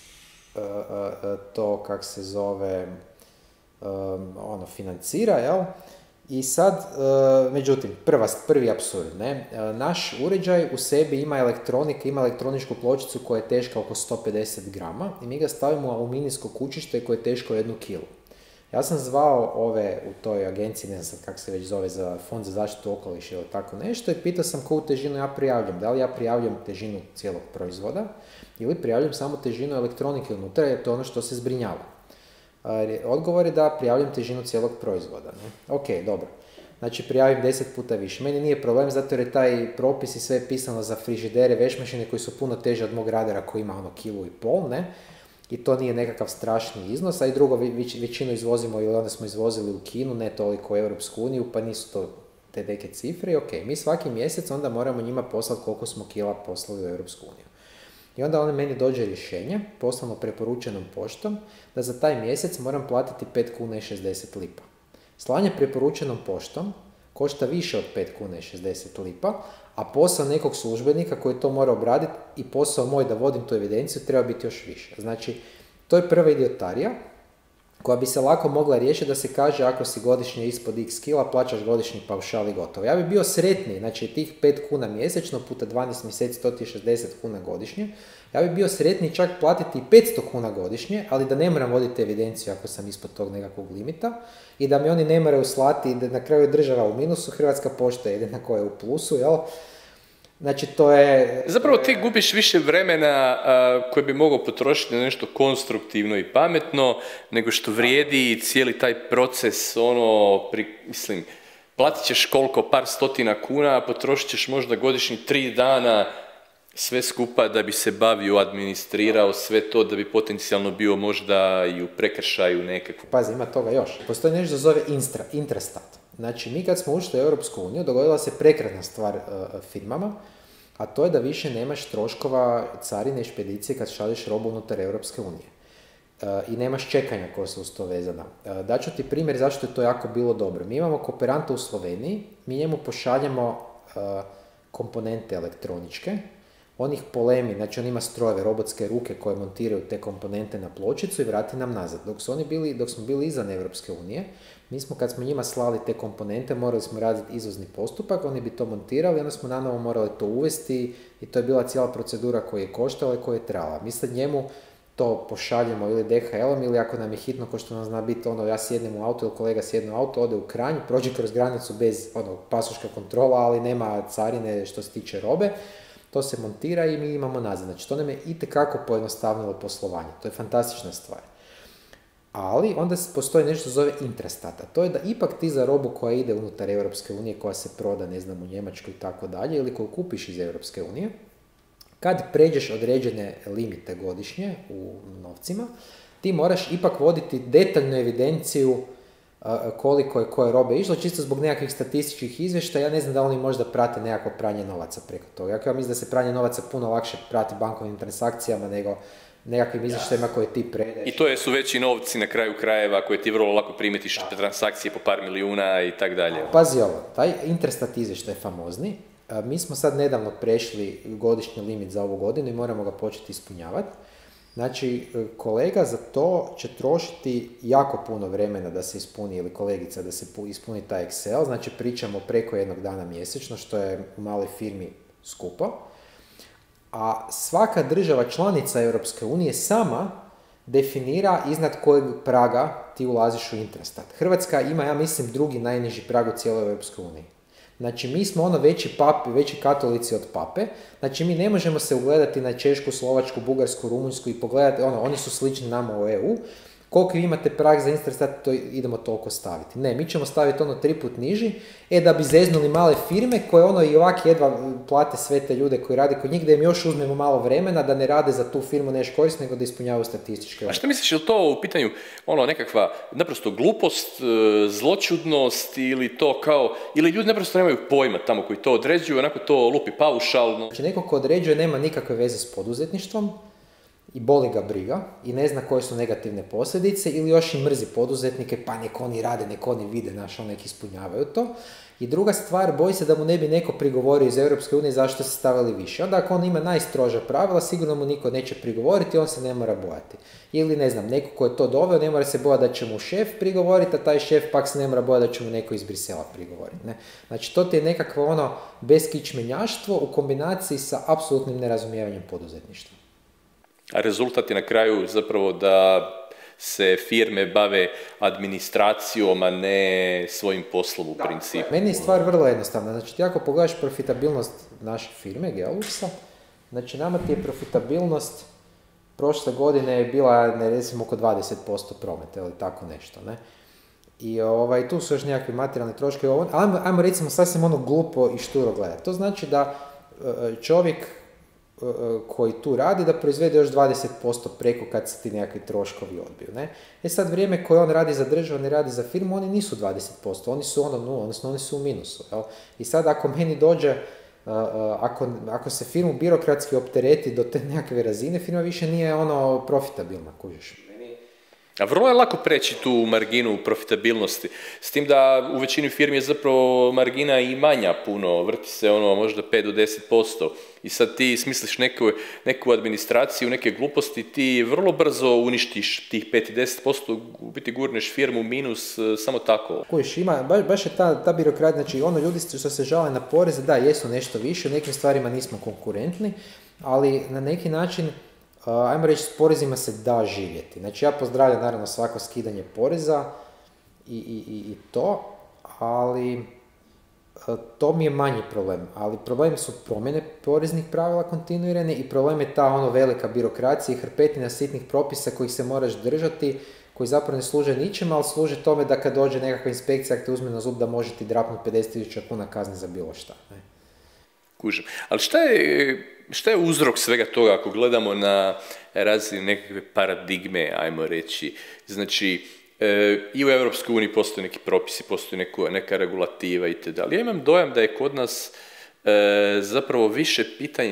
to, kak se zove, financira, jel? I sad, međutim, prvi apsurd, ne? Naš uređaj u sebi ima elektronike, ima elektroničku pločicu koja je teška oko 150 grama i mi ga stavimo u aluminijsko kućište koje je teško 1 kilu. Ja sam zvao ove u toj agenciji, ne znam kako se već zove, za Fond za zaštitu okoliša ili tako nešto, i pitao sam koju težinu ja prijavljam. Da li ja prijavljam težinu cijelog proizvoda ili prijavljam samo težinu elektronike unutra, jer to je ono što se zbrinjava. Odgovor je da prijavljam težinu cijelog proizvoda. Ne? Ok, dobro. Znači prijavim 10 puta više. Meni nije problem zato jer je taj propis i sve je pisano za frižidere, vešmašine koji su puno teže od mog radara koji ima 1,5 kg, ne? I to nije nekakav strašni iznos, a i drugo, većinu izvozimo ili onda smo izvozili u Kinu, ne toliko u Europsku uniju, pa nisu to te neke cifre. Ok, mi svaki mjesec onda moramo njima poslati koliko smo kila poslali u Europsku uniju. I onda on meni dođe rješenje, poslano preporučenom poštom, da za taj mjesec moram platiti 5 kuna i 60 lipa. Slanje preporučenom poštom košta više od 5 kuna i 60 lipa, a posao nekog službenika koji to mora obraditi i posao moj da vodim tu evidenciju treba biti još više. Znači, to je prva idiotarija koja bi se lako mogla riješiti da se kaže ako si godišnje ispod x kila, plaćaš godišnji paušal i gotovo. Ja bi bio sretniji, znači tih 5 kuna mjesečno puta 12 mjeseci, 160 kuna godišnje, ja bi bio sretniji čak platiti 500 kuna godišnje, ali da ne moram voditi evidenciju ako sam ispod tog nekakvog limita i da mi oni ne moraju slati i da na kraju je država u minusu, Hrvatska pošta je jedina koja je u plusu, jel? Znači, to je... Zapravo ti gubiš više vremena koje bi mogao potrošiti na nešto konstruktivno i pametno, nego što vrijedi cijeli taj proces, mislim, platit ćeš koliko, par stotina kuna, a potrošit ćeš možda godišnji 3 dana sve skupa da bi se bavio, administrirao sve to, da bi potencijalno bio možda i u prekršaju nekakvu. Pazi, ima toga još. Postoji nešto da zove Intrastat. Znači, mi kad smo ušli u Europsku uniju, dogodila se prekrasna stvar firmama, a to je da više nemaš troškova carine i špedicije kad šalješ robu unutar Europske unije. I nemaš čekanja koja su uz to vezana. Daću ti primjer zašto je to jako bilo dobro. Mi imamo kooperanta u Sloveniji, mi njemu pošaljemo komponente elektroničke, on ih polemi, znači on ima strojeve, robotske ruke koje montiraju te komponente na pločicu i vrati nam nazad. Dok smo bili izvan Europske unije, mi smo kad smo njima slali te komponente, morali smo raditi izvozni postupak, oni bi to montirali, onda smo nanovo morali to uvesti i to je bila cijela procedura koja je koštala i koja je trajala. Mi sad njemu to pošaljemo ili DHL-om ili ako nam je hitno, ko što nam zna biti, ja sjednem u auto ili kolega sjedne u auto, ode u Kranj, prođe kroz granicu bez pasoška kontrola, ali nema carine što se tiče robe, to se montira i mi imamo nazad. Znači, to nam je itekako pojednostavnilo poslovanje. To je fantastična stvar. Ali onda postoji nešto zove Intrastat. To je da ipak ti za robu koja ide unutar Europske unije, koja se proda, ne znam, u Njemačkoj i tako dalje, ili koju kupiš iz Europske unije, kad pređeš određene limite godišnje u novcima, ti moraš ipak voditi detaljnu evidenciju koliko je koje robe išlo, čisto zbog nekakvih statističkih izvještaja. Ja ne znam da oni možda prate nekako pranje novaca preko toga. Ja mislim da se pranje novaca puno lakše prati bankovnim transakcijama nego nekakvim izvještajima koje ti predaješ. I to su veći novci na kraju krajeva koje ti vrlo lako primetiš transakcije po par milijuna i tak dalje. Pazi ovo, taj Intrastat izvještaj je famozni. Mi smo sad nedavno prešli godišnji limit za ovu godinu i moramo ga početi ispunjavati. Znači, kolega za to će trošiti jako puno vremena da se ispuni, ili kolegica da se ispuni taj Excel, znači pričamo preko jednog dana mjesečno, što je u maloj firmi skupo. A svaka država članica Europske unije sama definira iznad kojeg praga ti ulaziš u Intrastat. Hrvatska ima, ja mislim, drugi najniži prag u cijeloj Europskoj uniji. Znači, mi smo veći katolici od pape, znači mi ne možemo se ugledati na Češku, Slovačku, Bugarsku, Rumunjsku i pogledati, oni su slični nama u EU, koliko vi imate prag za Intrastat, to idemo toliko staviti. Ne, mi ćemo staviti 3 put niži, da bi zeznuli male firme koje i ovak jedva plate sve te ljude koji rade kod njih, da im još uzmemo malo vremena, da ne rade za tu firmu nešto korisno, nego da ispunjavaju statističke. A što misliš, je li to u pitanju nekakva naprosto glupost, zločudnost ili to ili ljudi naprosto nemaju pojma tamo koji to određuju, onako to lupi paušalno? Znači, neko ko određuje nema nikakve veze s poduzetništvom, i boli ga briga i ne zna koje su negativne posljedice ili još i mrzi poduzetnike, pa nek oni rade, nek oni vide, nek ispunjavaju to. I druga stvar, boji se da mu ne bi neko prigovorio iz Europske unije zašto se stavili više. Onda ako on ima najstroža pravila, sigurno mu niko neće prigovoriti, on se ne mora bojati. Ili ne znam, neko ko je to doveo ne mora se bojati da će mu šef prigovoriti, a taj šef pak se ne mora bojati da će mu neko iz Brisela prigovoriti. Ne? Znači, to ti je nekakvo beskičmenjaštvo u kombinaciji sa apsolutnim nerazumijevanjem poduzetništva. A rezultat je na kraju zapravo da se firme bave administracijom, a ne svojim poslom u principu. Meni je stvar vrlo jednostavna. Znači, ti ako pogledaš profitabilnost naše firme, Geoluxa, znači nama ti je profitabilnost prošle godine je bila, recimo, oko 20% prometa ili tako nešto, ne? I tu su još nekakvi materijalni troškovi, ali ajmo recimo sasvim glupo i šturo gledati. To znači da čovjek koji tu radi da proizvede još 20% preko kad se ti nekakvi troškovi odbiju. Ne? Sad vrijeme koje on radi za državu, ne radi za firmu, oni nisu 20%, oni su 0, odnosno oni su u minusu. Jel? I sad ako meni dođe ako se firmu birokratski optereti do te nekakve razine, firma više nije ono profitabilna, kužiš. A vrlo je lako preći tu marginu profitabilnosti, s tim da u većini firmi je zapravo margina i manja puno, vrti se ono možda 5 do 10%. I sad ti smisliš neku administraciju, neke gluposti, ti vrlo brzo uništiš tih 5 i 10%, u biti gurneš firmu minus samo tako. Kojiš, baš je ta birokrat, znači ono ljudi što se žale na poreze, da, jesu nešto više, u nekim stvarima nismo konkurentni, ali na neki način, ajmo reći, s porezima se da živjeti. Znači ja pozdravljam naravno svako skidanje poreza i to, ali to mi je manji problem. Ali problem su promjene poreznih pravila kontinuirane i problem je ta ono velika birokracija i hrpetina sitnih propisa kojih se moraš držati, koji zapravo ne služe ničem, ali služe tome da kad dođe nekakva inspekcija, ako te uzme na zub, da može ti drapnuti 50.000 kuna kazne za bilo šta. Ne? Kužim. Ali šta je uzrok svega toga ako gledamo na razini nekakve paradigme, ajmo reći? Znači, i u Europskoj uniji postoje neki propisi, postoji neka regulativa itd. Ali ja imam dojam da je kod nas zapravo više pitanje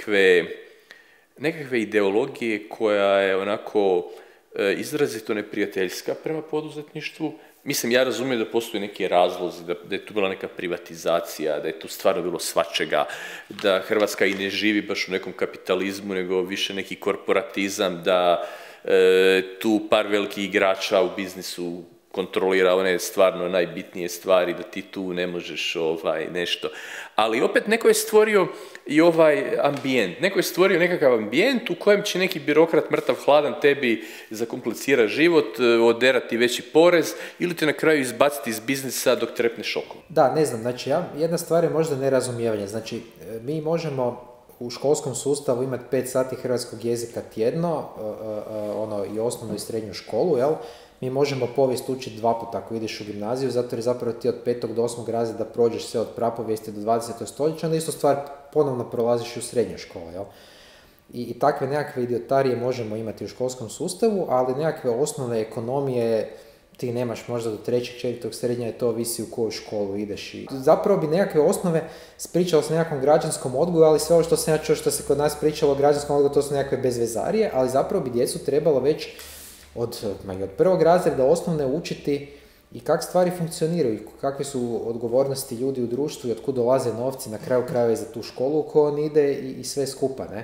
nekakve ideologije koja je onako izrazito neprijateljska prema poduzetništvu. Mislim, ja razumijem da postoje neki razlozi, da je tu bila neka privatizacija, da je tu stvarno bilo svačega, da Hrvatska i ne živi baš u nekom kapitalizmu, nego više neki korporatizam, da tu par velikih igrača u biznisu kontrolira one stvarno najbitnije stvari, da ti tu ne možeš nešto. Ali opet neko je stvorio i ovaj ambijent. Neko je stvorio nekakav ambijent u kojem će neki birokrat mrtav hladan tebi zakomplicira život, oderati veći porez ili te na kraju izbaciti iz biznisa dok trepne šokom. Da, ne znam, znači jedna stvar je možda nerazumijevanje. Znači, mi možemo u školskom sustavu imati 5 sati hrvatskog jezika tjedno, i osnovnu i srednju školu, jel? Mi možemo povijest učiti 2 puta ako ideš u gimnaziju, zato jer zapravo ti od 5. do 8. razreda prođeš sve od prapovijesti do 20. stoljeća, onda isto stvar ponovno prolaziš u srednjoj školi, jel? I takve nekakve idiotarije možemo imati u školskom sustavu, ali nekakve osnove ekonomije ti nemaš možda do 3. 4. srednja, to ovisi u koju školu ideš. I zapravo bi nekakve osnove spričalo s nekakvom građanskom odgoju, ali sve ovo što sam ja čuo što se kod nas pričalo o građanskom odgoju, to su nekakve bezvezarije, ali zapravo bi djecu trebalo već od 1. razreda osnovne učiti i kako stvari funkcioniraju i kakve su odgovornosti ljudi u društvu i otkud dolaze novci na kraju krajeva za tu školu u koju on ide i sve skupa, ne?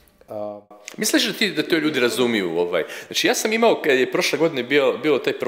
Misliš da to ljudi razumiju? Znači ja sam imao, kad je prošle godine bilo taj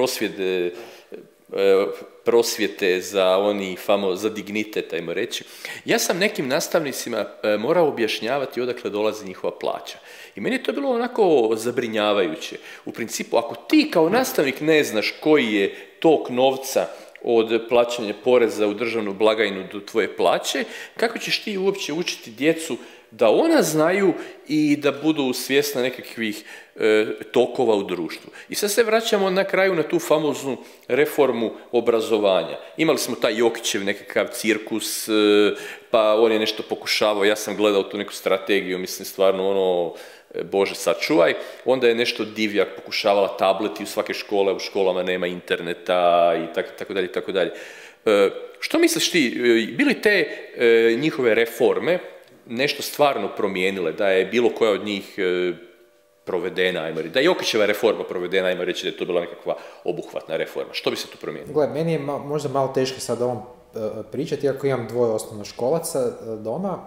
prosvjete za dignitet, ajmo reći, ja sam nekim nastavnicima morao objašnjavati odakle dolazi njihova plaća. I meni je to bilo onako zabrinjavajuće. U principu, ako ti kao nastavnik ne znaš koji je tok novca od plaćanja poreza u državnu blagajnu do tvoje plaće, kako ćeš ti uopće učiti djecu da ona znaju i da budu svjesna nekakvih tokova u društvu. I sad se vraćamo na kraju na tu famoznu reformu obrazovanja. Imali smo taj Jokićev nekakav cirkus, pa on je nešto pokušavao, ja sam gledao tu neku strategiju, mislim stvarno Bože sačuvaj, onda je nešto Divjak pokušavala tableti u svake škole, u školama nema interneta i tako dalje, tako dalje. Što misliš ti, bili te njihove reforme nešto stvarno promijenile, da je bilo koja od njih provedena, ajmo reći, da je Jokićeva reforma provedena, ajmo reći da je to bila nekakva obuhvatna reforma. Što bi se tu promijenilo? Gle, meni je možda malo teško sad ovom pričati, iako imam 2 osnovnoškolaca doma.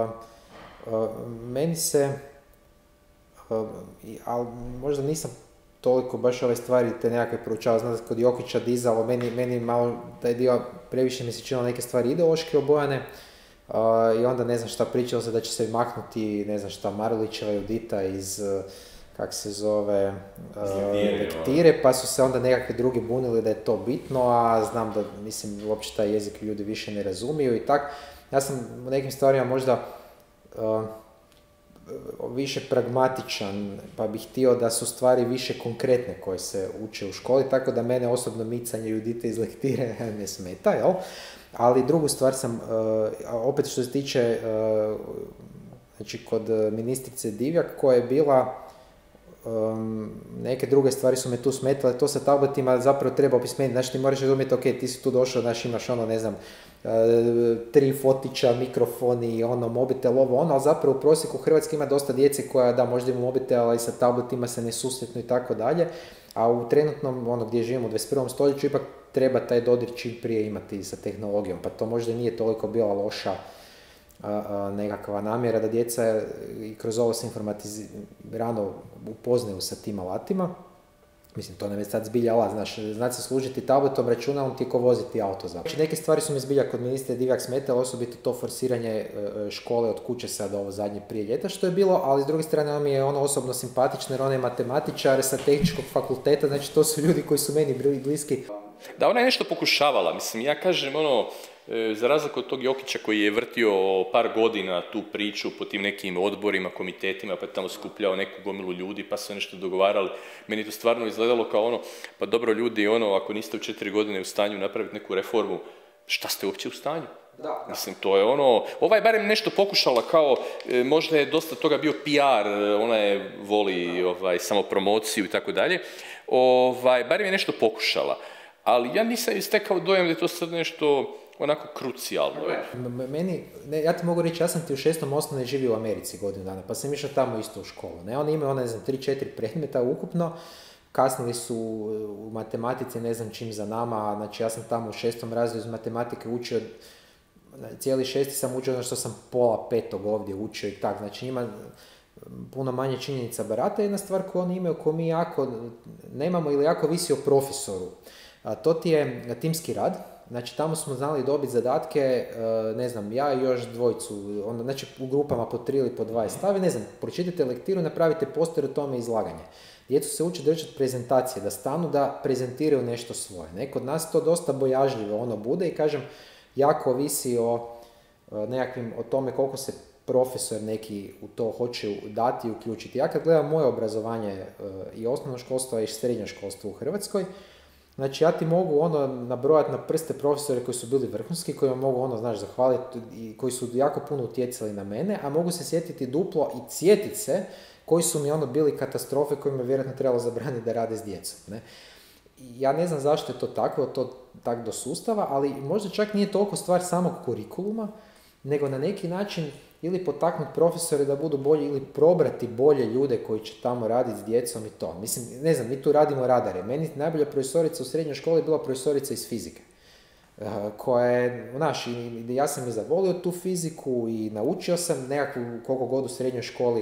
Meni se, ali možda nisam toliko baš ove stvari te nekakve proučavao, znam da kod Jokića dizalo, meni malo taj dio previše mi se činilo neke stvari ideološki obojane. I onda ne znam šta, pričalo se da će se maknuti, ne znam šta, Marulićeva Judita iz, kak se zove, lektire, pa su se onda nekakvi drugi bunili da je to bitno, a znam da, mislim, uopće taj jezik ljudi više ne razumiju i tak. Ja sam u nekim stvarima možda više pragmatičan, pa bih htio da su stvari više konkretne koje se uče u školi, tako da mene osobno micanje Judite iz lektire ne smeta, jel? Ali drugu stvar sam, opet što se tiče, znači kod ministrice Divjak koja je bila neke druge stvari su me tu smetale, to sa tabletima zapravo treba opismeniti, znači ti moraš razumjeti, ok, ti si tu došao, znači imaš ono, ne znam, 3 fotića, mikrofoni, ono, mobitel, ovo, ono, ali zapravo u prosjeku u Hrvatskoj ima dosta djece koja, da, možda ima mobitel, ali sa tabletima se ne susretnu i tako dalje, a u trenutnom, ono, gdje živimo u 21. stoljeću, ipak treba taj dodir čim prije imati sa tehnologijom, pa to možda nije toliko bila loša nekakva namjera da djeca i kroz ovo se rano upoznaju sa tim alatima. Mislim, to nam je sad zbilja alat, znaš se služiti tabletom, računalom ti ko voziti auto zapravo. Znači, neke stvari su mi zbilja kod ministra Divjak smetale, osobito to forsiranje škole od kuće sad ovo zadnje prije ljeta što je bilo, ali s druge strane on mi je ono osobno simpatično jer on je matematičar sa tehničkog fakulteta, znači to su ljudi koji su meni bili bliski. Da, ona je nešto pokušavala, mislim, ja kažem, za razliku od tog Jokića koji je vrtio par godina tu priču po tim nekim odborima, komitetima, pa je tamo skupljao neku gomilu ljudi, pa su nešto dogovarali, meni to stvarno izgledalo kao pa dobro ljudi, ako niste u 4 godine u stanju napraviti neku reformu, šta ste uopće u stanju? Da. Mislim, to je je barem nešto pokušala kao, možda je dosta toga bio PR, ona je voli samo promociju i tako dalje, barem je nešto pokušala. Ali ja nisam istekao dojam da je to sad nešto onako krucijalno. Ja ti mogu reći, ja sam ti u 6. osnovne živio u Americi godinu dana, pa sam išao tamo isto u školu. Ne? Oni imaju, 3-4 predmeta ukupno, kasnili su u matematici, ne znam čim za nama, znači ja sam tamo u 6. razredu iz matematike učio, cijeli 6. sam učio ono što sam pola 5. ovdje učio i tak, znači ima puno manje činjenica barata. Jedna stvar koju oni imaju, koju mi jako nemamo ili jako visi o profesoru. To ti je timski rad, znači tamo smo znali dobiti zadatke, ne znam, ja i još dvojicu, znači u grupama po 3 ili po 20 stavi, ne znam, pročitajte lektiru, napravite poster o tome izlaganje. Djecu se uči držati prezentacije, da stanu da prezentiraju nešto svoje. Kod nas to dosta bojažljivo bude i kažem, jako ovisi o nekakvim, o tome koliko se profesor neki u to hoće dati i uključiti. Ja kad gledam moje obrazovanje i osnovno školstvo i srednje školstvo u Hrvatskoj, znači ja ti mogu nabrojati na prste profesore koji su bili vrhunski, kojima mogu zahvaliti i koji su jako puno utjecali na mene, a mogu se sjetiti duplo i sjetiti se koji su mi bili katastrofe kojima je vjerojatno trebalo zabraniti da rade s djecom. Ne? Ja ne znam zašto je to tako, to tako do sustava, ali možda čak nije toliko stvar samog kurikuluma, nego na neki način ili potaknuti profesore da budu bolji ili probrati bolje ljude koji će tamo raditi s djecom i to. Mislim, ne znam, mi tu radimo radare. Meni najbolja profesorica u srednjoj školi je bila profesorica iz fizike. Koja je, ja sam je zavolio tu fiziku i naučio sam nekakvu, koliko god u srednjoj školi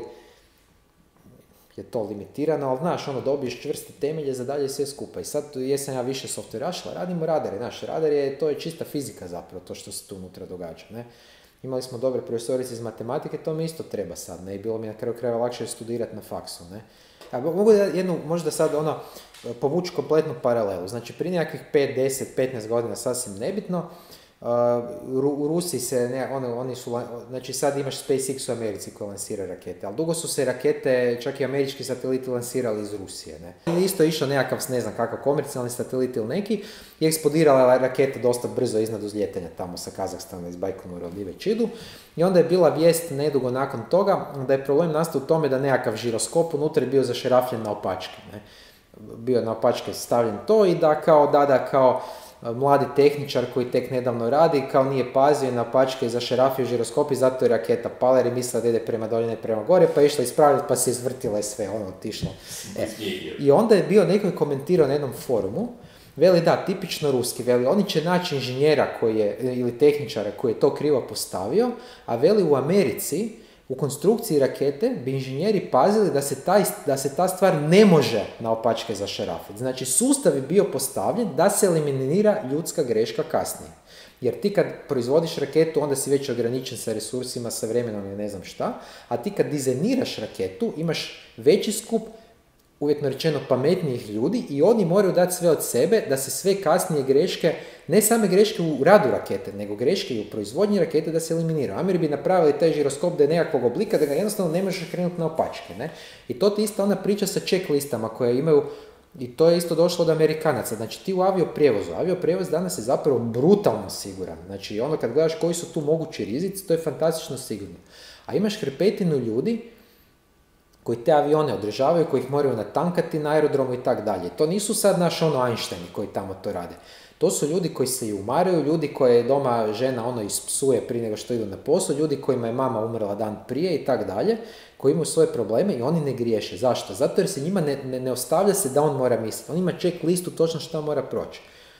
je to limitirano, ali dobiješ čvrste temelje za dalje sve skupa. I sad jesam ja više softveraš, radimo radare. Radar to je čista fizika zapravo, to što se tu unutra događa. Ne? Imali smo dobre profesorice iz matematike, to mi isto treba sad, ne? I bilo mi na kraju krajeva lakše studirati na faksu, ne? A mogu možda sad povući kompletnu paralelu. Znači, prije nekakvih 5, 10, 15 godina, sasvim nebitno, u Rusiji se, oni su, znači sad imaš SpaceX u Americi koji lansira rakete, ali dugo su se rakete, čak i američki sateliti lansirali iz Rusije, ne? Isto je išao nekakav, ne znam kakav, komercijalni satelit ili neki, i eksplodirala raketa dosta brzo iznad uzljetanja tamo sa Kazahstana iz Bajkonura od Livečidu, i onda je bila vijest nedugo nakon toga da je problem nastao u tome da nekakav žiroskop unutra je bio zašerafljen na opačke, ne? Bio na opačke stavljen to i da kao mladi tehničar koji tek nedavno radi, kao nije pazio na opačke i zašerafio žiroskop i zato je raketa pala jer je mislila da ide prema dolje, ne prema gore, pa je išla ispravljati pa se izvrtila i sve, otišlo. I onda je bio neko komentirao na jednom forumu, veli da, tipično ruski, veli oni će naći inženjera ili tehničara koji je to krivo postavio, a veli u Americi u konstrukciji rakete bi inženjeri pazili da se ta stvar ne može naopačke zašerafiti. Znači, sustav je bio postavljen da se eliminira ljudska greška kasnije. Jer ti kad proizvodiš raketu, onda si već ograničen sa resursima, sa vremenom i ne znam šta, a ti kad dizajniraš raketu, imaš veći skup, uvjetno rečeno, pametnijih ljudi i oni moraju dati sve od sebe da se sve kasnije greške, ne same greške u radu rakete, nego greške i u proizvodnji rakete da se eliminiraju. Ameri bi napravili taj žiroskop da je nekakvog oblika, da ga jednostavno ne možeš krenuti na opačke. Ne? I to ti isto ona priča sa checklistama koje imaju, i to je isto došlo od Amerikanaca. Znači ti u avioprijevoz danas je zapravo brutalno siguran. Znači kad gledaš koji su tu mogući rizici, to je fantastično sigurno. A imaš hrpetinu ljudi koji te avione održavaju, koji ih moraju natankati na aerodromu i tak dalje. To nisu sad Einsteini koji tamo to rade. To su ljudi koji se i umaraju, ljudi koje doma žena ispsuje prije nego što idu na posao, ljudi kojima je mama umrla dan prije i tak dalje, koji imaju svoje probleme i oni ne griješe. Zašto? Zato jer se njima ne ostavlja se da on mora misliti. On ima check listu točno što mora proći.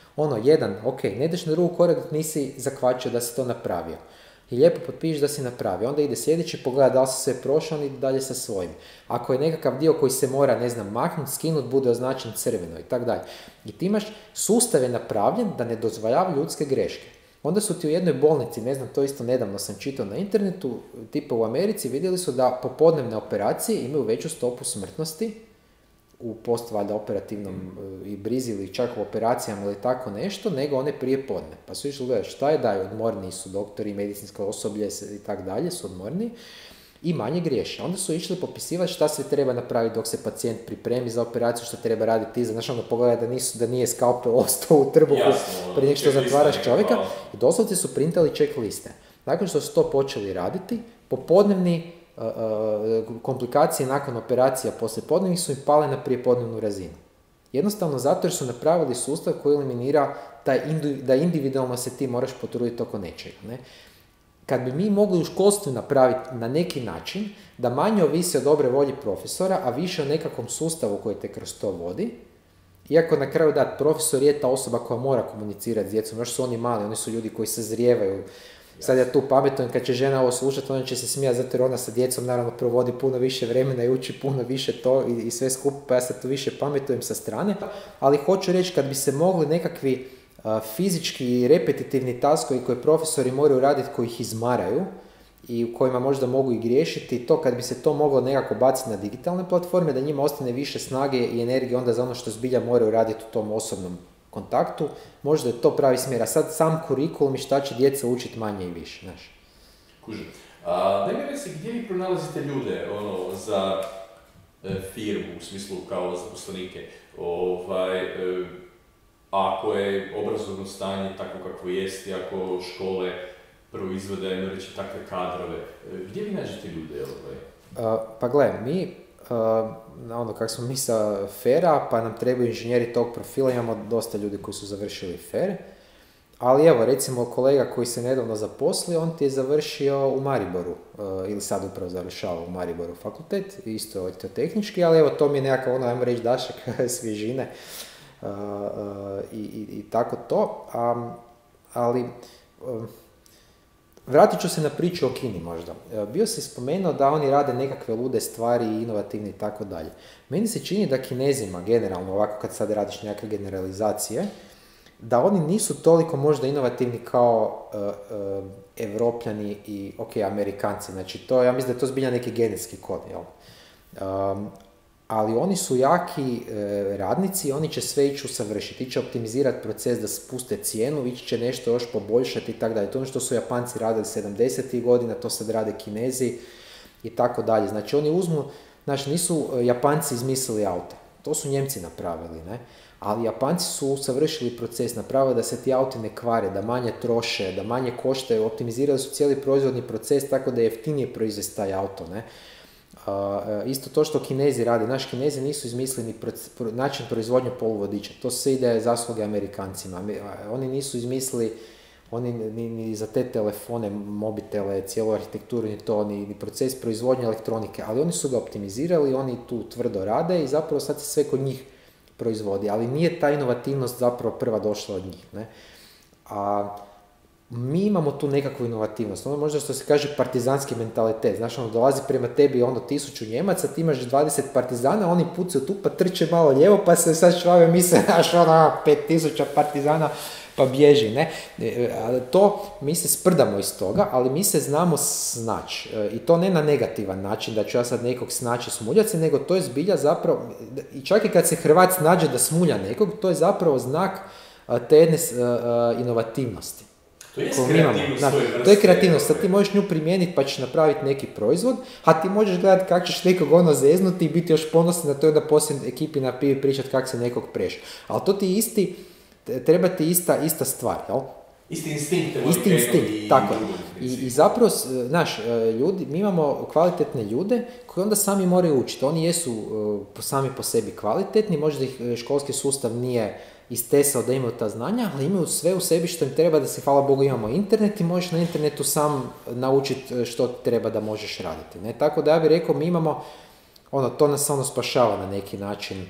Ne ideš na drugu korak dok nisi zakvačio da si to napravio. I lijepo potpišeš da si napravio. Onda ide sljedeći, pogleda da li si sve prošao i dalje sa svojim. Ako je nekakav dio koji se mora, maknut, skinut, bude označen crveno i tako dalje. I ti imaš, sustav je napravljen da ne dozvoljava ljudske greške. Onda su ti u jednoj bolnici, to isto nedavno sam čitao na internetu, tipa u Americi, vidjeli su da popodnevne operacije imaju veću stopu smrtnosti u valjda operativnom i brizi ili čak u operacijama ili tako nešto, nego one prije podne. Pa su išli gledati šta je, da je odmorniji su doktori, medicinsko osoblje i tako dalje, su odmorniji i manje griješe. Onda su išli popisivati šta se treba napraviti dok se pacijent pripremi za operaciju, što treba raditi iza. Pogleda da nije skalpel ostao u trbuhu prije nek što zatvaraš čovjeka. I doslovce su printali check liste. Nakon što su to počeli raditi, popodnevni komplikacije nakon operacija poslijepodnevnih su im pale na prijepodnevnu razinu. Jednostavno zato jer su napravili sustav koji eliminira da individualno se ti moraš potruditi oko nečega. Ne? Kad bi mi mogli u školstvu napraviti na neki način da manje ovisi o dobre volji profesora, a više o nekakvom sustavu koji te kroz to vodi, iako na kraju profesor je ta osoba koja mora komunicirati s djecom, još su oni mali, oni su ljudi koji se zrijevaju. Sad ja tu pametujem, kad će žena ovo slušati, ona će se smijati zato jer ona sa djecom naravno provodi puno više vremena i uči puno više to i sve skupo, pa ja sad tu više pametujem sa strane. Ali hoću reći, kad bi se mogli nekakvi fizički i repetitivni taskovi koje profesori moraju raditi, koji ih izmaraju i u kojima možda mogu i griješiti, to kad bi se to moglo nekako baciti na digitalne platforme, da njima ostane više snage i energije onda za ono što zbilja moraju raditi u tom osobnom kontaktu, možda je to pravi smjer. A sad sam kurikulum i šta će djeca učiti manje i više, znaš. Kužim. Daj mi reci, gdje vi pronalazite ljude za firmu, u smislu kao zaposlenike? Ako je obrazovno stanje tako kako jest i ako škole proizvode, ajmo reći, takve kadrove, gdje vi nađete ljude? Pa gledaj, mi kako smo mi sa FER-a, pa nam trebaju inženjeri tog profila, imamo dosta ljudi koji su završili FER, ali evo, recimo kolega koji se nedavno zaposlio, on ti je završio u Mariboru, ili sad upravo završava u Mariboru fakultet, isto elektrotehnički, ali evo, to mi je nekakav, ajmo reći, dašak svježine i tako to, ali vratit ću se na priču o Kini možda. Bio si spomenuo da oni rade nekakve lude stvari, inovativne i tako dalje. Meni se čini da Kinezima, generalno, ovako kad sad radiš nekakve generalizacije, da oni nisu toliko možda inovativni kao Evropljani i, Amerikanci. Znači, ja mislim da je to zbilja neki genetski kod, jel? Ali oni su jaki radnici, oni će sve ići usavršiti, ići će optimizirati proces da spuste cijenu, ići će nešto još poboljšati i tako dalje. To ono što su Japanci radili 70. godina, to sad rade Kinezi i tako dalje. Znači oni uzmu, nisu Japanci izmislili aute, to su Njemci napravili, ne? Ali Japanci su usavršili proces, napravili da se ti auti ne kvare, da manje troše, da manje koštaju, optimizirali su cijeli proizvodni proces tako da je jeftinije proizvesti taj auto, ne? Isto to što Kinezi rade. Naši Kinezi nisu izmislili način proizvodnje poluvodiča. To se ide zasluge Amerikancima. Oni nisu izmislili ni za te telefone, mobitele, cijelu arhitekturu, ni to, ni proces proizvodnje elektronike. Ali oni su ga optimizirali, oni tu tvrdo rade i zapravo sad se sve kod njih proizvodi. Ali nije ta inovativnost zapravo prva došla od njih. Ne? Mi imamo tu nekakvu inovativnost, možda što se kaže partizanski mentalitet, dolazi prema tebi 1000 Njemaca, ti imaš 20 partizana, oni pucaju tu pa trče malo lijevo pa se sad člave misle, 5000 partizana pa bježi, ne? Mi se sprdamo iz toga, ali mi se znamo snaći i to ne na negativan način, da ću ja sad nekog snaći smuljati se, nego to je zbilja zapravo, i čak i kad se Hrvat snađe da smulja nekog, to je zapravo znak te jedne inovativnosti. To je kreativnost, sad ti možeš nju primijeniti pa ćeš napraviti neki proizvod, a ti možeš gledati kako ćeš nekog zeznuti i biti još ponosan na to da poslije ekipi na pivi pričati kako se nekog preša. Ali to ti treba ti ista stvar, jel? Isti instinkt. Tako. I zapravo, znaš, ljudi, mi imamo kvalitetne ljude koji onda sami moraju učiti. Oni jesu sami po sebi kvalitetni, možda ih školski sustav nije istesao da imaju ta znanja, ali imaju sve u sebi što im treba, da se, hvala Bogu, imamo internet i možeš na internetu sam naučiti što treba da možeš raditi. Ne? Tako da ja bih rekao, mi imamo, to nas spašava na neki način.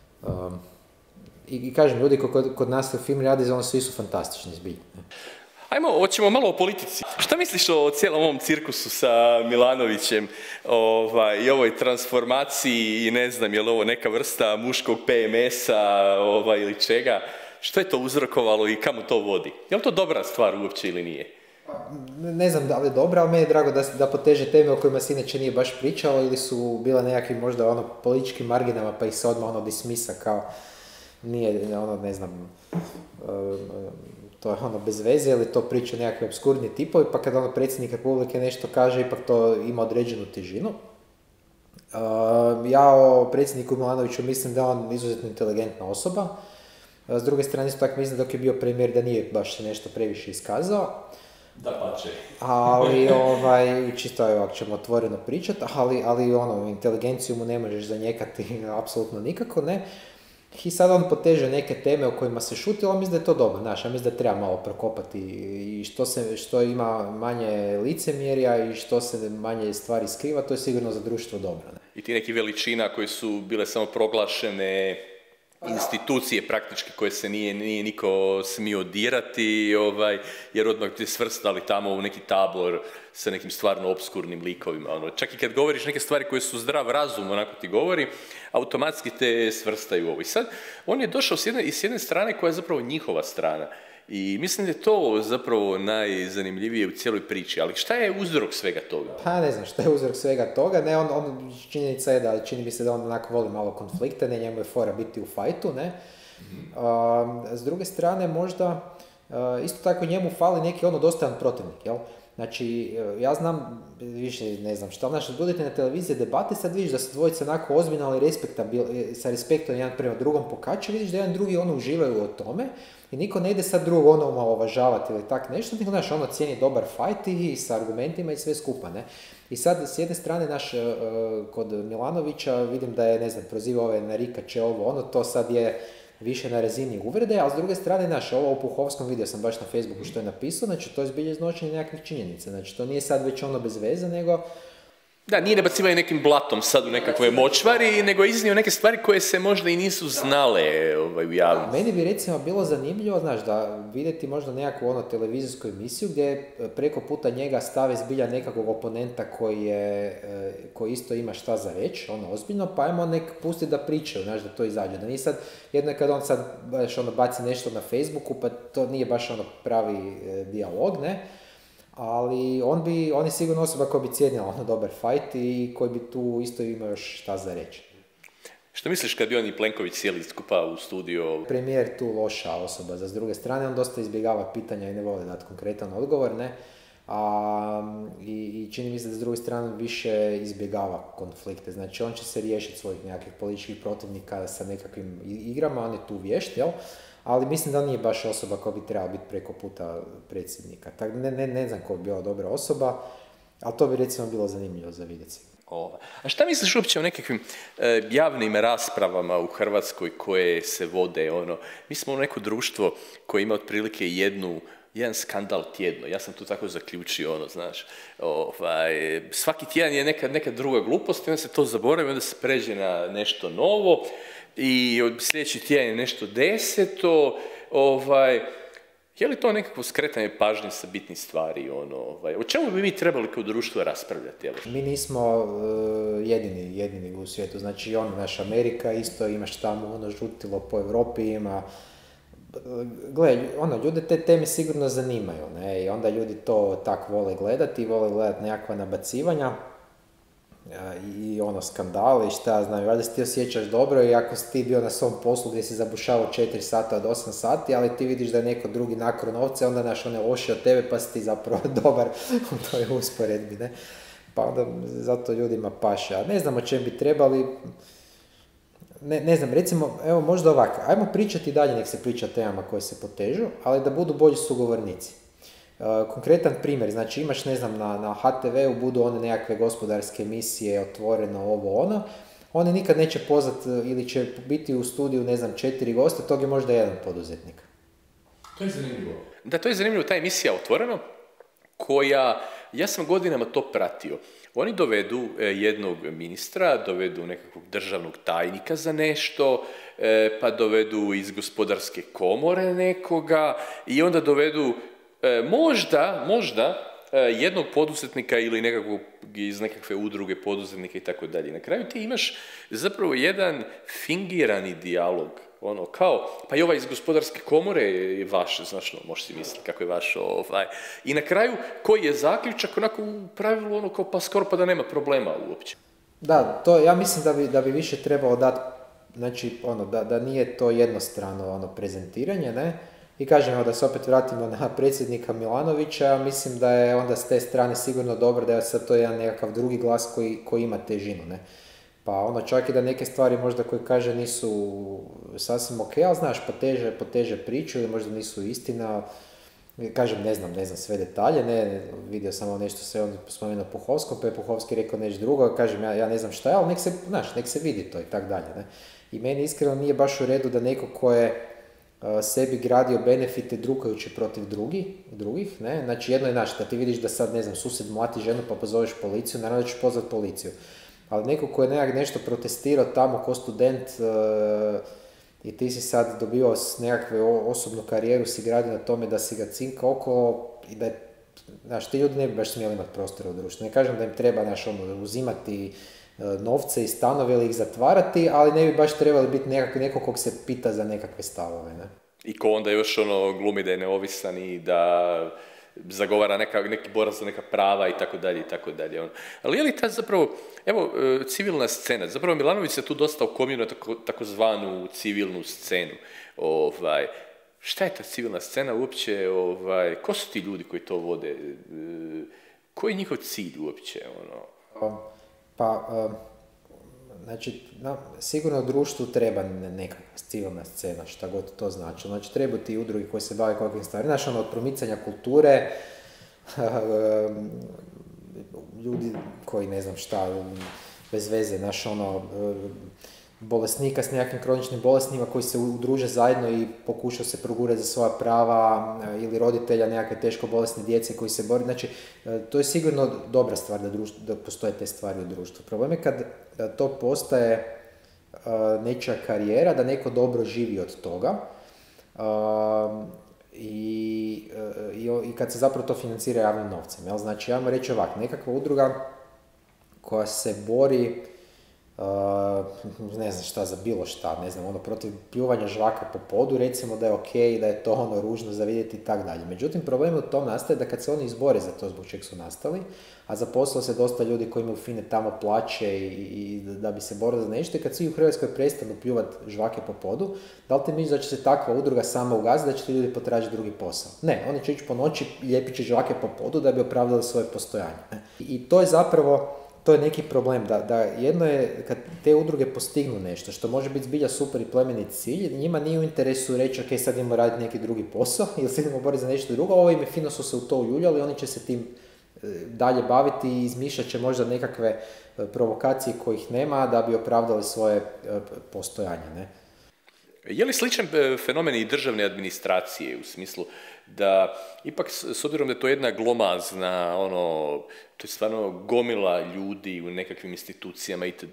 I kažem, ljudi koji kod nas u firmi radi, svi su fantastični, zbilj. Hoćemo malo o politici. Šta misliš o cijelom ovom cirkusu sa Milanovićem i ovoj transformaciji i ne znam, je li ovo neka vrsta muškog PMS-a ili čega? Što je to uzrokovalo i kamo to vodi? Je li to dobra stvar uopće ili nije? Ne znam da li je dobra, ali meni je drago da poteže teme o kojima se inače nije baš pričalo ili su bila nekakvim možda političkim marginama pa ih se odmah dismisa kao nije, ne znam, to je bez veze, ili to priča nekakvi apsurdni tipovi, pa kada predsjednik Republike nešto kaže, ipak to ima određenu težinu. Ja o predsjedniku Milanoviću mislim da je on izuzetno inteligentna osoba. S druge strane, isto tako mislim dok je bio premijer da nije baš se nešto previše iskazao. Da pače. Ali, čisto ako ćemo otvoreno pričati, ali inteligenciju mu ne možeš zanijekati apsolutno nikako, ne. I sad on poteže neke teme o kojima se šuti, ali mislim da je to dobro, znaš, ja mislim da treba malo prokopati i što ima manje licemjerja i što se manje stvari skriva, to je sigurno za društvo dobro. Ne? I ti neki veličina koji su bile samo proglašene institucije praktički koje se nije niko smio dirati, jer odmah ti svrstali tamo u neki tabor sa nekim stvarno opskurnim likovima. Čak i kad govoriš neke stvari koje su zdrav razum, onako ti govori, automatski te svrstaju u ovo. I sad, on je došao s jedne strane koja je zapravo njihova strana. I mislim da je to zapravo najzanimljivije u cijeloj priči. Ali šta je uzrok svega toga? Pa ne znam šta je uzrok svega toga. Ne, činjenica je da čini mi se da on onako voli malo konflikte, ne, njemu je fora biti u fajtu, ne. S druge strane, možda isto tako njemu fali neki dostojan protivnik, jel? Znači, ja znam, više ne znam šta, znači, budete na televiziji debate, sad vidiš da su dvojice onako ozbiljno, ali sa respektom jedan prema drugom pokače, vidiš da jedan drugi uživaju o tome i niko ne ide sad drugo omalovažavati ili tak nešto, nego znaš, cijeni dobar fajt i sa argumentima i sve skupa, ne. I sad, s jedne strane, kod Milanovića vidim da je, ne znam, proziva ove narikače, to sad je više na razini uvrede, a s druge strane, ovo u Puhovskom vidio sam baš na Facebooku što je napisao, znači to je zbilje iznošenje nekakvih činjenica, znači to nije sad već bez veze, nego... Da, nije ne bacivaju nekim blatom sad u nekakve močvari, nego iznio neke stvari koje se možda i nisu znale u javnosti. Meni bi recimo bilo zanimljivo, znaš, da vidjeti možda nekakvu televizijsku emisiju gdje preko puta njega stave zbilja nekakvog oponenta koji isto ima šta za reći, ozbiljno, pa ajmo nek pusti da pričaju, znaš, da to izađe. Da nije sad, jedno je kad on sad baš baci nešto na Facebooku, pa to nije baš pravi dijalog, ne? Ali on je sigurno osoba koja bi cijenila dobar fajt i koji bi tu isto imao još šta za reći. Što misliš kad bi on i Plenković sjeli skupa u studio? Premijer tu loša osoba, s druge strane on dosta izbjegava pitanja i ne voli dati konkretan odgovor, ne? I čini mi se da s druge strane više izbjegava konflikte, znači on će se riješiti svojih nekakvih političkih protivnika sa nekakvim igrama, on je tu vješt, jel? Ali mislim da nije baš osoba koja bi trebala biti preko puta predsjednika. Tak, ne znam koja bi bila dobra osoba, ali to bi recimo bilo zanimljivo za vidjeti. A šta misliš uopće o nekakvim javnim raspravama u Hrvatskoj koje se vode? Mi smo neko društvo koje ima otprilike jedan skandal tjedno. Ja sam tu tako zaključio, znaš. Svaki tjedan je neka druga glupost, onda se to zaboravi, onda se pređe na nešto novo i sljedeći tjedan je nešto deseto. Je li to nekako skretanje pažnje sa bitnih stvari? O čemu bi mi trebali kao društvo raspravljati? Mi nismo jedini u svijetu. Znači, naša Amerika isto imaš tamo žutilo po Europi, ima... Gle, ljude te teme sigurno zanimaju, ne? I onda ljudi to tako vole gledati nekakva nabacivanja i skandale i šta znam, valjda se ti osjećaš dobro i ako si ti bio na svom poslu gdje si zabušavao 4 sata od 8 sati, ali ti vidiš da je neko drugi nakon novce, onda on je lošiji od tebe pa si ti zapravo dobar u toj usporedbi, ne? Pa onda zato ljudima paše, a ne znam o čem bi trebali. Ne znam, recimo, evo možda ovako, ajmo pričati dalje, nek se priča o temama koje se potežu, ali da budu bolji sugovornici. Konkretan primjer, znači imaš, ne znam, na HTV-u budu one nekakve gospodarske emisije, Otvoreno, ovo ono, oni nikad neće pozvati ili će biti u studiju, ne znam, 4 gosta, tog je možda jedan poduzetnik. To je zanimljivo. Da, to je zanimljivo, ta emisija Otvoreno, koja, ja sam godinama to pratio. Oni dovedu jednog ministra, dovedu nekakvog državnog tajnika za nešto, pa dovedu iz gospodarske komore nekoga i onda dovedu možda jednog poduzetnika ili nekakvog iz nekakve udruge poduzetnika i tako dalje. Na kraju ti imaš zapravo jedan fingirani dijalog, ono kao, pa i ovaj iz gospodarske komore je vaš, znaš, možeš si misliti kako je vaš, I na kraju, koji je zaključak, onako u pravilu, ono kao pa skoro pa da nema problema uopće. Da, to ja mislim da bi više trebalo dati, znači, da nije to jednostrano, prezentiranje, ne? I kažem, da se opet vratimo na predsjednika Milanovića, mislim da je onda s te strane sigurno dobro da je sad to jedan nekakav drugi glas koji ima težinu, ne? Pa čak i da neke stvari možda koje kaže nisu sasvim ok, ali znaš, poteže priču ili možda nisu istina. Kažem, ne znam sve detalje, ne, vidio sam nešto sve on spomenuo Puhovskom, pa je Puhovski rekao nešto drugo, kažem, ja ne znam šta je, ali nek se vidi to i tak dalje, ne. I meni iskreno nije baš u redu da neko ko je sebi gradio benefite drugajući protiv drugih, ne, znači jedno je da ti vidiš da sad, ne znam, susjed mlati ženu pa pozoveš policiju, naravno da ćeš pozvati policiju. Ali neko ko je nešto protestirao tamo ko student i ti si sad dobio nekakve osobnu karijeru, si gradio na tome da si ga cinka okolo i da je, ti ljudi ne bi baš smjeli imati prostora u društvu. Ne kažem da im treba, uzimati novce i stanove ili ih zatvarati, ali ne bi baš trebali biti neko kog se pita za nekakve stavove, ne? I ko onda još glumi da je neovisan i da zagovara neki borac za neka prava i tako dalje i tako dalje. Ali je li ta zapravo, civilna scena, zapravo Milanović se tu dosta okomio na takozvanu civilnu scenu. Šta je ta civilna scena uopće? Ko su ti ljudi koji to vode? Koji je njihov cilj uopće? Znači, sigurno društvu treba nekakva civilna scena, šta god to znači. Znači, treba ti udruge koji se bave kakvim stvarima. Znači, od promicanja kulture, ljudi koji ne znam šta, bez veze, bolesnika s nekakvim kroničnim bolestima koji se udruže zajedno i pokušaju se progurati za svoja prava ili roditelja nekakve teško bolesne djece koji se bore. Znači, to je sigurno dobra stvar da postoje te stvari u društvu. Problem je kad to postaje nečija karijera, da neko dobro živi od toga i kad se zapravo to financira javnim novcem. Jel? Znači, ja vam reći ovako, nekakva udruga koja se bori ne znam šta za bilo šta, ne znam, protiv pljuvanja žvaka po podu, recimo da je ok, da je to ružno za vidjeti i tak dalje. Međutim, problem u tom nastaje da kad se oni izbore za to zbog čeg su nastali, a zaposlilo se dosta ljudi koji imaju fine tamo plaće i da bi se borili za nešto, i kad svi u Hrvatskoj prestanu pljuvati žvake po podu, da li ti misliš da će se takva udruga sama ugasiti, da će ti ljudi potražiti drugi posao? Ne, oni će ići po noći, lijepit će žvake po podu da bi opravdali svoje postojanje. I to je zapravo to je neki problem, da jedno je kad te udruge postignu nešto, što može biti zbilja super i plemenit cilj, njima nije u interesu reći, ok, sad idemo raditi neki drugi posao, ili sad idemo boriti za nešto drugo, ovo im je fino su se u to uljuljali, oni će se tim dalje baviti i izmišljat će možda nekakve provokacije kojih nema da bi opravdali svoje postojanje, ne? Je li sličan fenomen i državne administracije u smislu da ipak s obzirom da je to jedna glomazna, to je stvarno gomila ljudi u nekakvim institucijama itd.,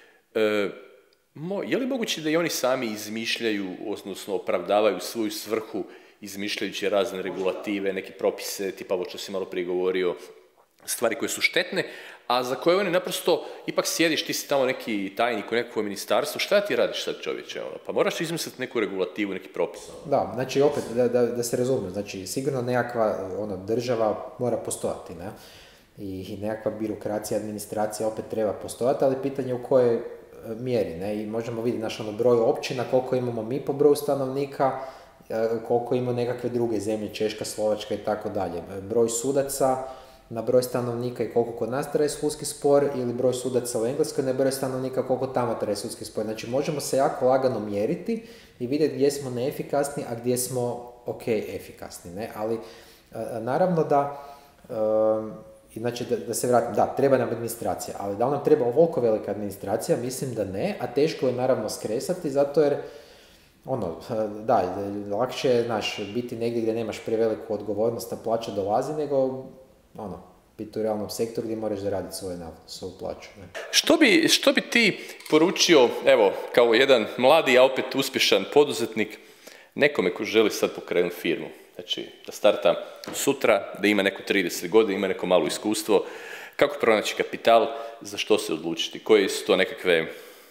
je li moguće da i oni sami izmišljaju, odnosno opravdavaju svoju svrhu izmišljajući razne regulative, neke propise, tipa ovo što si malo prije govorio, stvari koje su štetne, a za koje oni naprosto, ipak sjediš, ti si tamo neki tajnik u nekakvom ministarstvu, šta ti radiš sad, čovječe? Pa moraš izmisliti neku regulativu, neki propis. Da, znači opet, da se razumiju, znači sigurno nekakva država mora postojati, ne? I nekakva birokracija, administracija opet treba postojati, ali pitanje u kojoj mjeri, ne? I možemo vidjeti naš broj općina, koliko imamo mi po broju stanovnika, koliko imamo nekakve druge zemlje, Češka, Slovačka i tako dalje. Broj sudaca na broj stanovnika i koliko kod nas traje sudski spor, ili broj sudaca u Engleskoj na broj stanovnika koliko tamo traje sudski spor. Znači možemo se jako lagano mjeriti i vidjeti gdje smo neefikasni, a gdje smo ok efikasni, ne? Ali Naravno da, znači da se vratim, da, treba nam administracija, ali da li nam treba ovoliko velika administracija, mislim da ne, a teško je naravno skresati, zato jer, da, lakše je, znaš, biti negdje gdje nemaš preveliku odgovornost, a plaća dolazi, nego, biti u realnom sektoru gdje moraš zaraditi svoju plaću. Ne? Što bi ti poručio, evo, kao jedan mladi, a opet uspješan poduzetnik, nekome ko želi sad pokrenuti firmu? Znači, da starta sutra, da ima neko 30 godina, ima neko malo iskustvo, kako pronaći kapital, za što se odlučiti, koje su to nekakve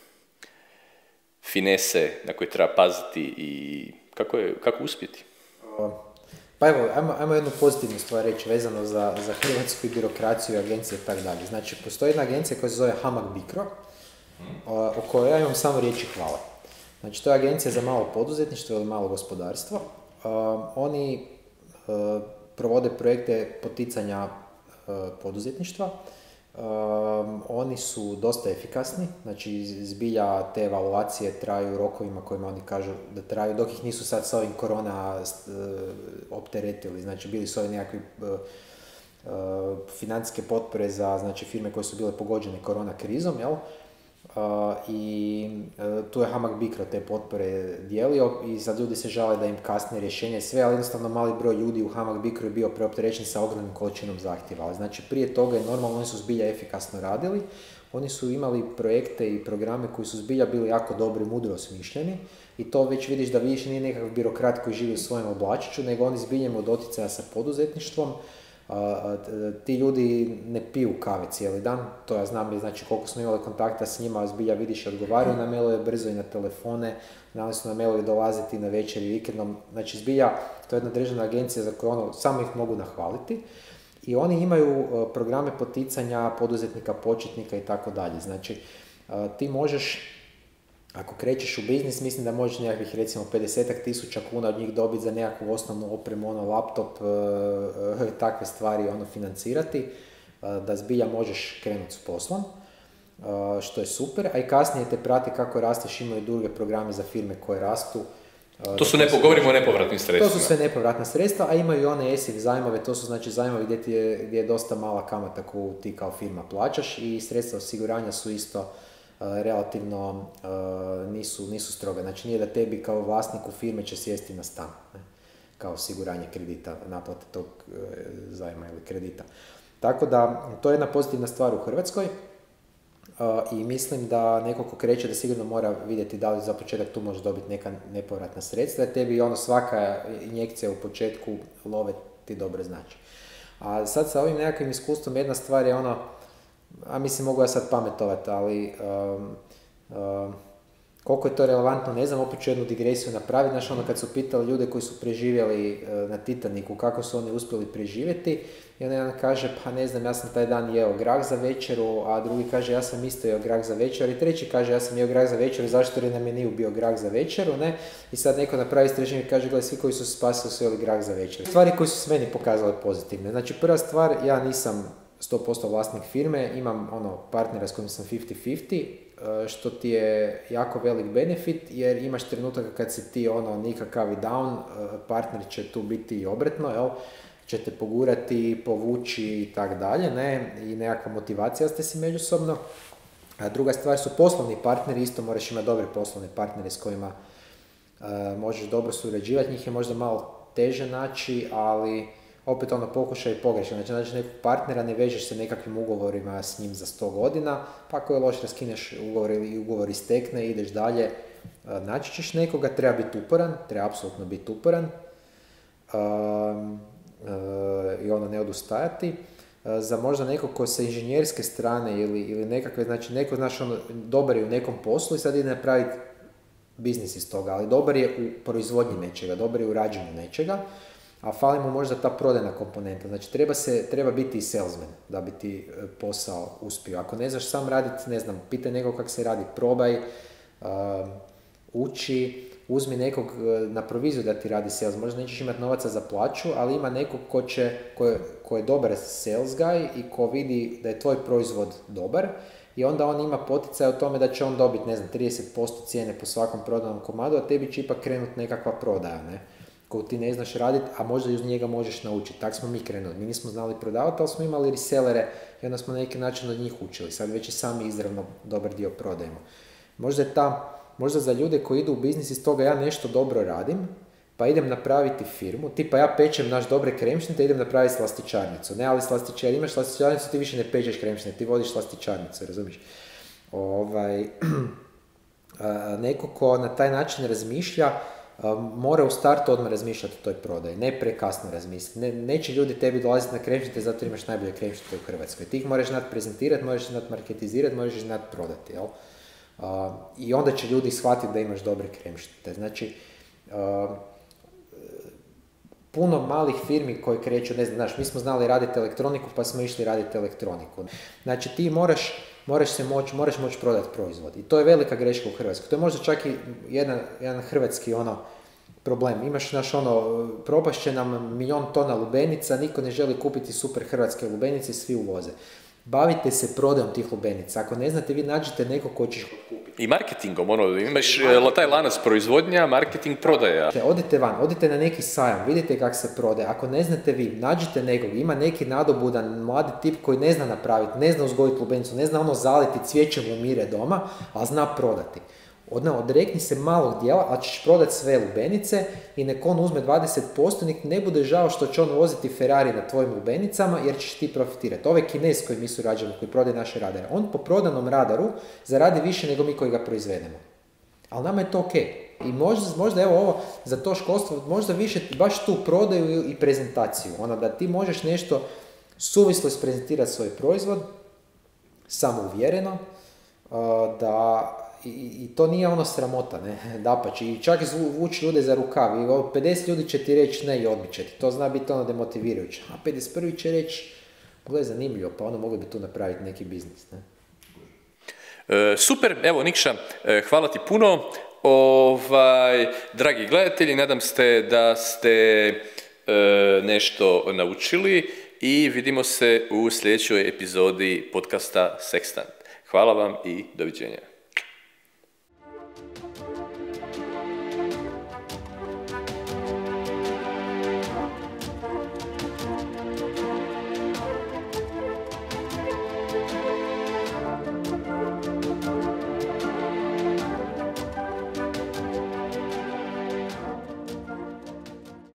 finese na koje treba paziti i kako uspjeti? Pa evo, ajmo jednu pozitivnu stvar reći vezano za hrvatsku birokraciju i agencije i tako dalje. Znači, postoji jedna agencija koja se zove HAMAG BICRO, o kojoj ja imam samo riječi hvale. Znači, to je agencija za malo poduzetništvo ili malo gospodarstvo. Oni provode projekte poticanja poduzetništva. Oni su dosta efikasni, znači zbilja te evaluacije traju rokovima kojima oni kažu da traju, dok ih nisu sad s ovim korona opteretili, znači bili su ovi nekakvi financijske potpore za, znači, firme koje su bile pogođene korona krizom, jel? I tu je HAMAG BICRO te potpore dijelio i sad ljudi se žale da im kasne rješenje sve, ali jednostavno mali broj ljudi u HAMAG BICRO je bio preopterećen sa ogromnim količinom zahtjeva. Znači prije toga je normalno, oni su zbilja efikasno radili, oni su imali projekte i programe koji su zbilja bili jako dobri, mudro osmišljeni i to već vidiš da više nije nekakav birokrat koji živi u svojem oblačiću, nego oni zbilja imaju doticaja sa poduzetništvom. Ti ljudi ne piju kave cijeli dan, to ja znam, znači koliko smo imali kontakta s njima, zbilja vidiš, odgovaraju na mailove brzo i na telefone, znali su na mailove dolaziti na večer i vikendom, znači zbilja, to je jedna državna agencija za koju samo ih mogu nahvaliti i oni imaju programe poticanja poduzetnika, početnika i tako dalje, znači ti možeš, ako krećeš u biznis, mislim da možeš nekakvih recimo 50.000 kuna od njih dobiti za nekakvu osnovnu opremu, laptop, takve stvari financirati, da zbilja možeš krenuti s poslom, što je super, a i kasnije te prati kako rasteš, imaju druge programe za firme koje rastu. To su govorimo o nepovratnim sredstvima. To su sve nepovratna sredstva, a imaju i one ESIF zajmove, to su znači zajmovi gdje je dosta mala kamata koju ti kao firma plaćaš i sredstva osiguranja su isto relativno nisu stroga. Znači nije da tebi kao vlasniku firme će sjesti na stan, ne? Kao osiguranje kredita, naplate tog zajma ili kredita. Tako da to je jedna pozitivna stvar u Hrvatskoj i mislim da neko ko kreće da sigurno mora vidjeti da li za početak tu može dobiti neka nepovratna sredstva, da tebi svaka injekcija u početku love ti dobro znači. A sad sa ovim nekakvim iskustvom jedna stvar je a mislim mogu ja sad pametovati, ali koliko je to relevantno, ne znam, opet ću jednu digresiju napraviti, znaš kad su pitali ljude koji su preživjeli na Titaniku, kako su oni uspjeli preživjeti, i jedan kaže, pa ne znam, ja sam taj dan jeo grah za večeru, a drugi kaže, ja sam isto jeo grah za večeru, i treći kaže, ja sam jeo grah za večeru, zašto jer je na meniju bio grah za večeru, ne? I sad neko napravi istraživanje i kaže, gledaj, svi koji su se spasili su jeli grah za večeru. Stvari koje su s meni pokazale pozitivne. Znači, prva stvar, ja nisam 100% vlasnik firme, imam partnera s kojim sam 50-50, što ti je jako velik benefit, jer imaš trenutaka kad si ti nikakav i down, partner će tu biti i obratno, jel? Će te pogurati, povući i tak dalje, ne? I nekakva motivacija ste si međusobno. A druga stvar su poslovni partneri, isto moraš imati dobre poslovne partnere s kojima možeš dobro surađivati, njih je možda malo teže naći, ali opet pokušaj i pogrešno. Znači nekog partnera ne vežeš se nekakvim ugovorima s njim za 100 godina, pa ako je loš raskineš ugovor ili ugovor istekne i ideš dalje, naći ćeš nekoga, treba biti uporan, treba apsolutno biti uporan i ne odustajati. Za možda nekog ko sa inženjerske strane ili nekakve, znači neko dobar je u nekom poslu i sad ide napraviti biznis iz toga, ali dobar je u proizvodnji nečega, dobar je u rađenju nečega, a fali mu možda ta prodajna komponenta. Znači treba biti i salesman da bi ti posao uspio. Ako ne znaš sam raditi, ne znam, pitaj nekog kako se radi, probaj, uči, uzmi nekog na proviziju da ti radi sales. Možda nećeš imati novaca za plaću, ali ima nekog ko je dobar sales guy i ko vidi da je tvoj proizvod dobar i onda on ima poticaj o tome da će on dobiti, ne znam, 30% cijene po svakom prodanom komadu, a tebi će ipak krenuti nekakva prodaja, ne? koju ti ne znaš raditi, a možda iz njega možeš naučiti. Tak smo mi krenuli. Mi nismo znali prodavati, ali smo imali resellere i onda smo na neki način od njih učili. Sad već i sami izravno dobar dio prodajemo. Možda za ljude koji idu u biznis iz toga ja nešto dobro radim, pa idem napraviti firmu, tipa ja pečem naš dobre kremšnite, te idem napraviti slastičarnicu. Ne, ali imaš slastičarnicu, ti više ne pečeš kremšnite, ti vodiš slastičarnicu, razumiješ? Neko ko na taj način razmišlja, mora u startu odmah razmišljati o toj prodaji, ne prekasno razmisliti. Neće ljudi tebi dolaziti na kremšnite zato imaš najbolje kremšnite u Hrvatskoj. Ti ih moraš znati prezentirati, moraš znati marketizirati, moraš znati prodati. Jel? I onda će ljudi shvatiti da imaš dobre kremšnite. Znači, puno malih firmi koji kreću, ne znam, znaš, mi smo znali raditi elektroniku pa smo išli raditi elektroniku. Znači ti moraš moći prodati proizvod i to je velika greška u Hrvatskoj. To je možda čak i jedan hrvatski problem. Imaš propašće nam 1.000.000 tona lubenica, niko ne želi kupiti super hrvatske lubenice, svi uvoze. Bavite se prodajom tih lubenica. Ako ne znate, vi nađete nekog ko će kupiti. I marketingom, imaš taj lanac proizvodnja, marketing, prodaja. Odite van, odite na neki sajam, vidite kako se prodaje. Ako ne znate vi, nađite nekog. Ima neki nadobudan mladi tip koji ne zna napraviti, ne zna uzgojiti lubenicu, ne zna zaliti cvijećem umire doma, a zna prodati. Odrekni se malog dijela, ali ćeš prodati sve lubenice i nek on uzme 20%, nek ne bude žao što će on voziti Ferrari na tvojim lubenicama jer ćeš ti profitirati. Ovaj Kines koji mi surađujemo, koji prodaje naše radare, on po prodanom radaru zaradi više nego mi koji ga proizvedemo. Ali nama je to ok. I možda evo ovo, za to školstvo, možda više baš tu prodaju i prezentaciju. Da ti možeš nešto suvislo isprezentirati svoj proizvod, samouvjereno, da I to nije sramota, ne, dapače, i čak vući ljude za rukav, i 50 ljudi će ti reći ne i odbit će ti, to zna biti demotivirajuće, a 51 će reći, gle, zanimljivo, pa mogli bi tu napraviti neki biznis, ne. Super, evo Nikša, hvala ti puno, dragi gledatelji, nadam se da ste nešto naučili i vidimo se u sljedećoj epizodi podcasta Sextant. Hvala vam i doviđenja.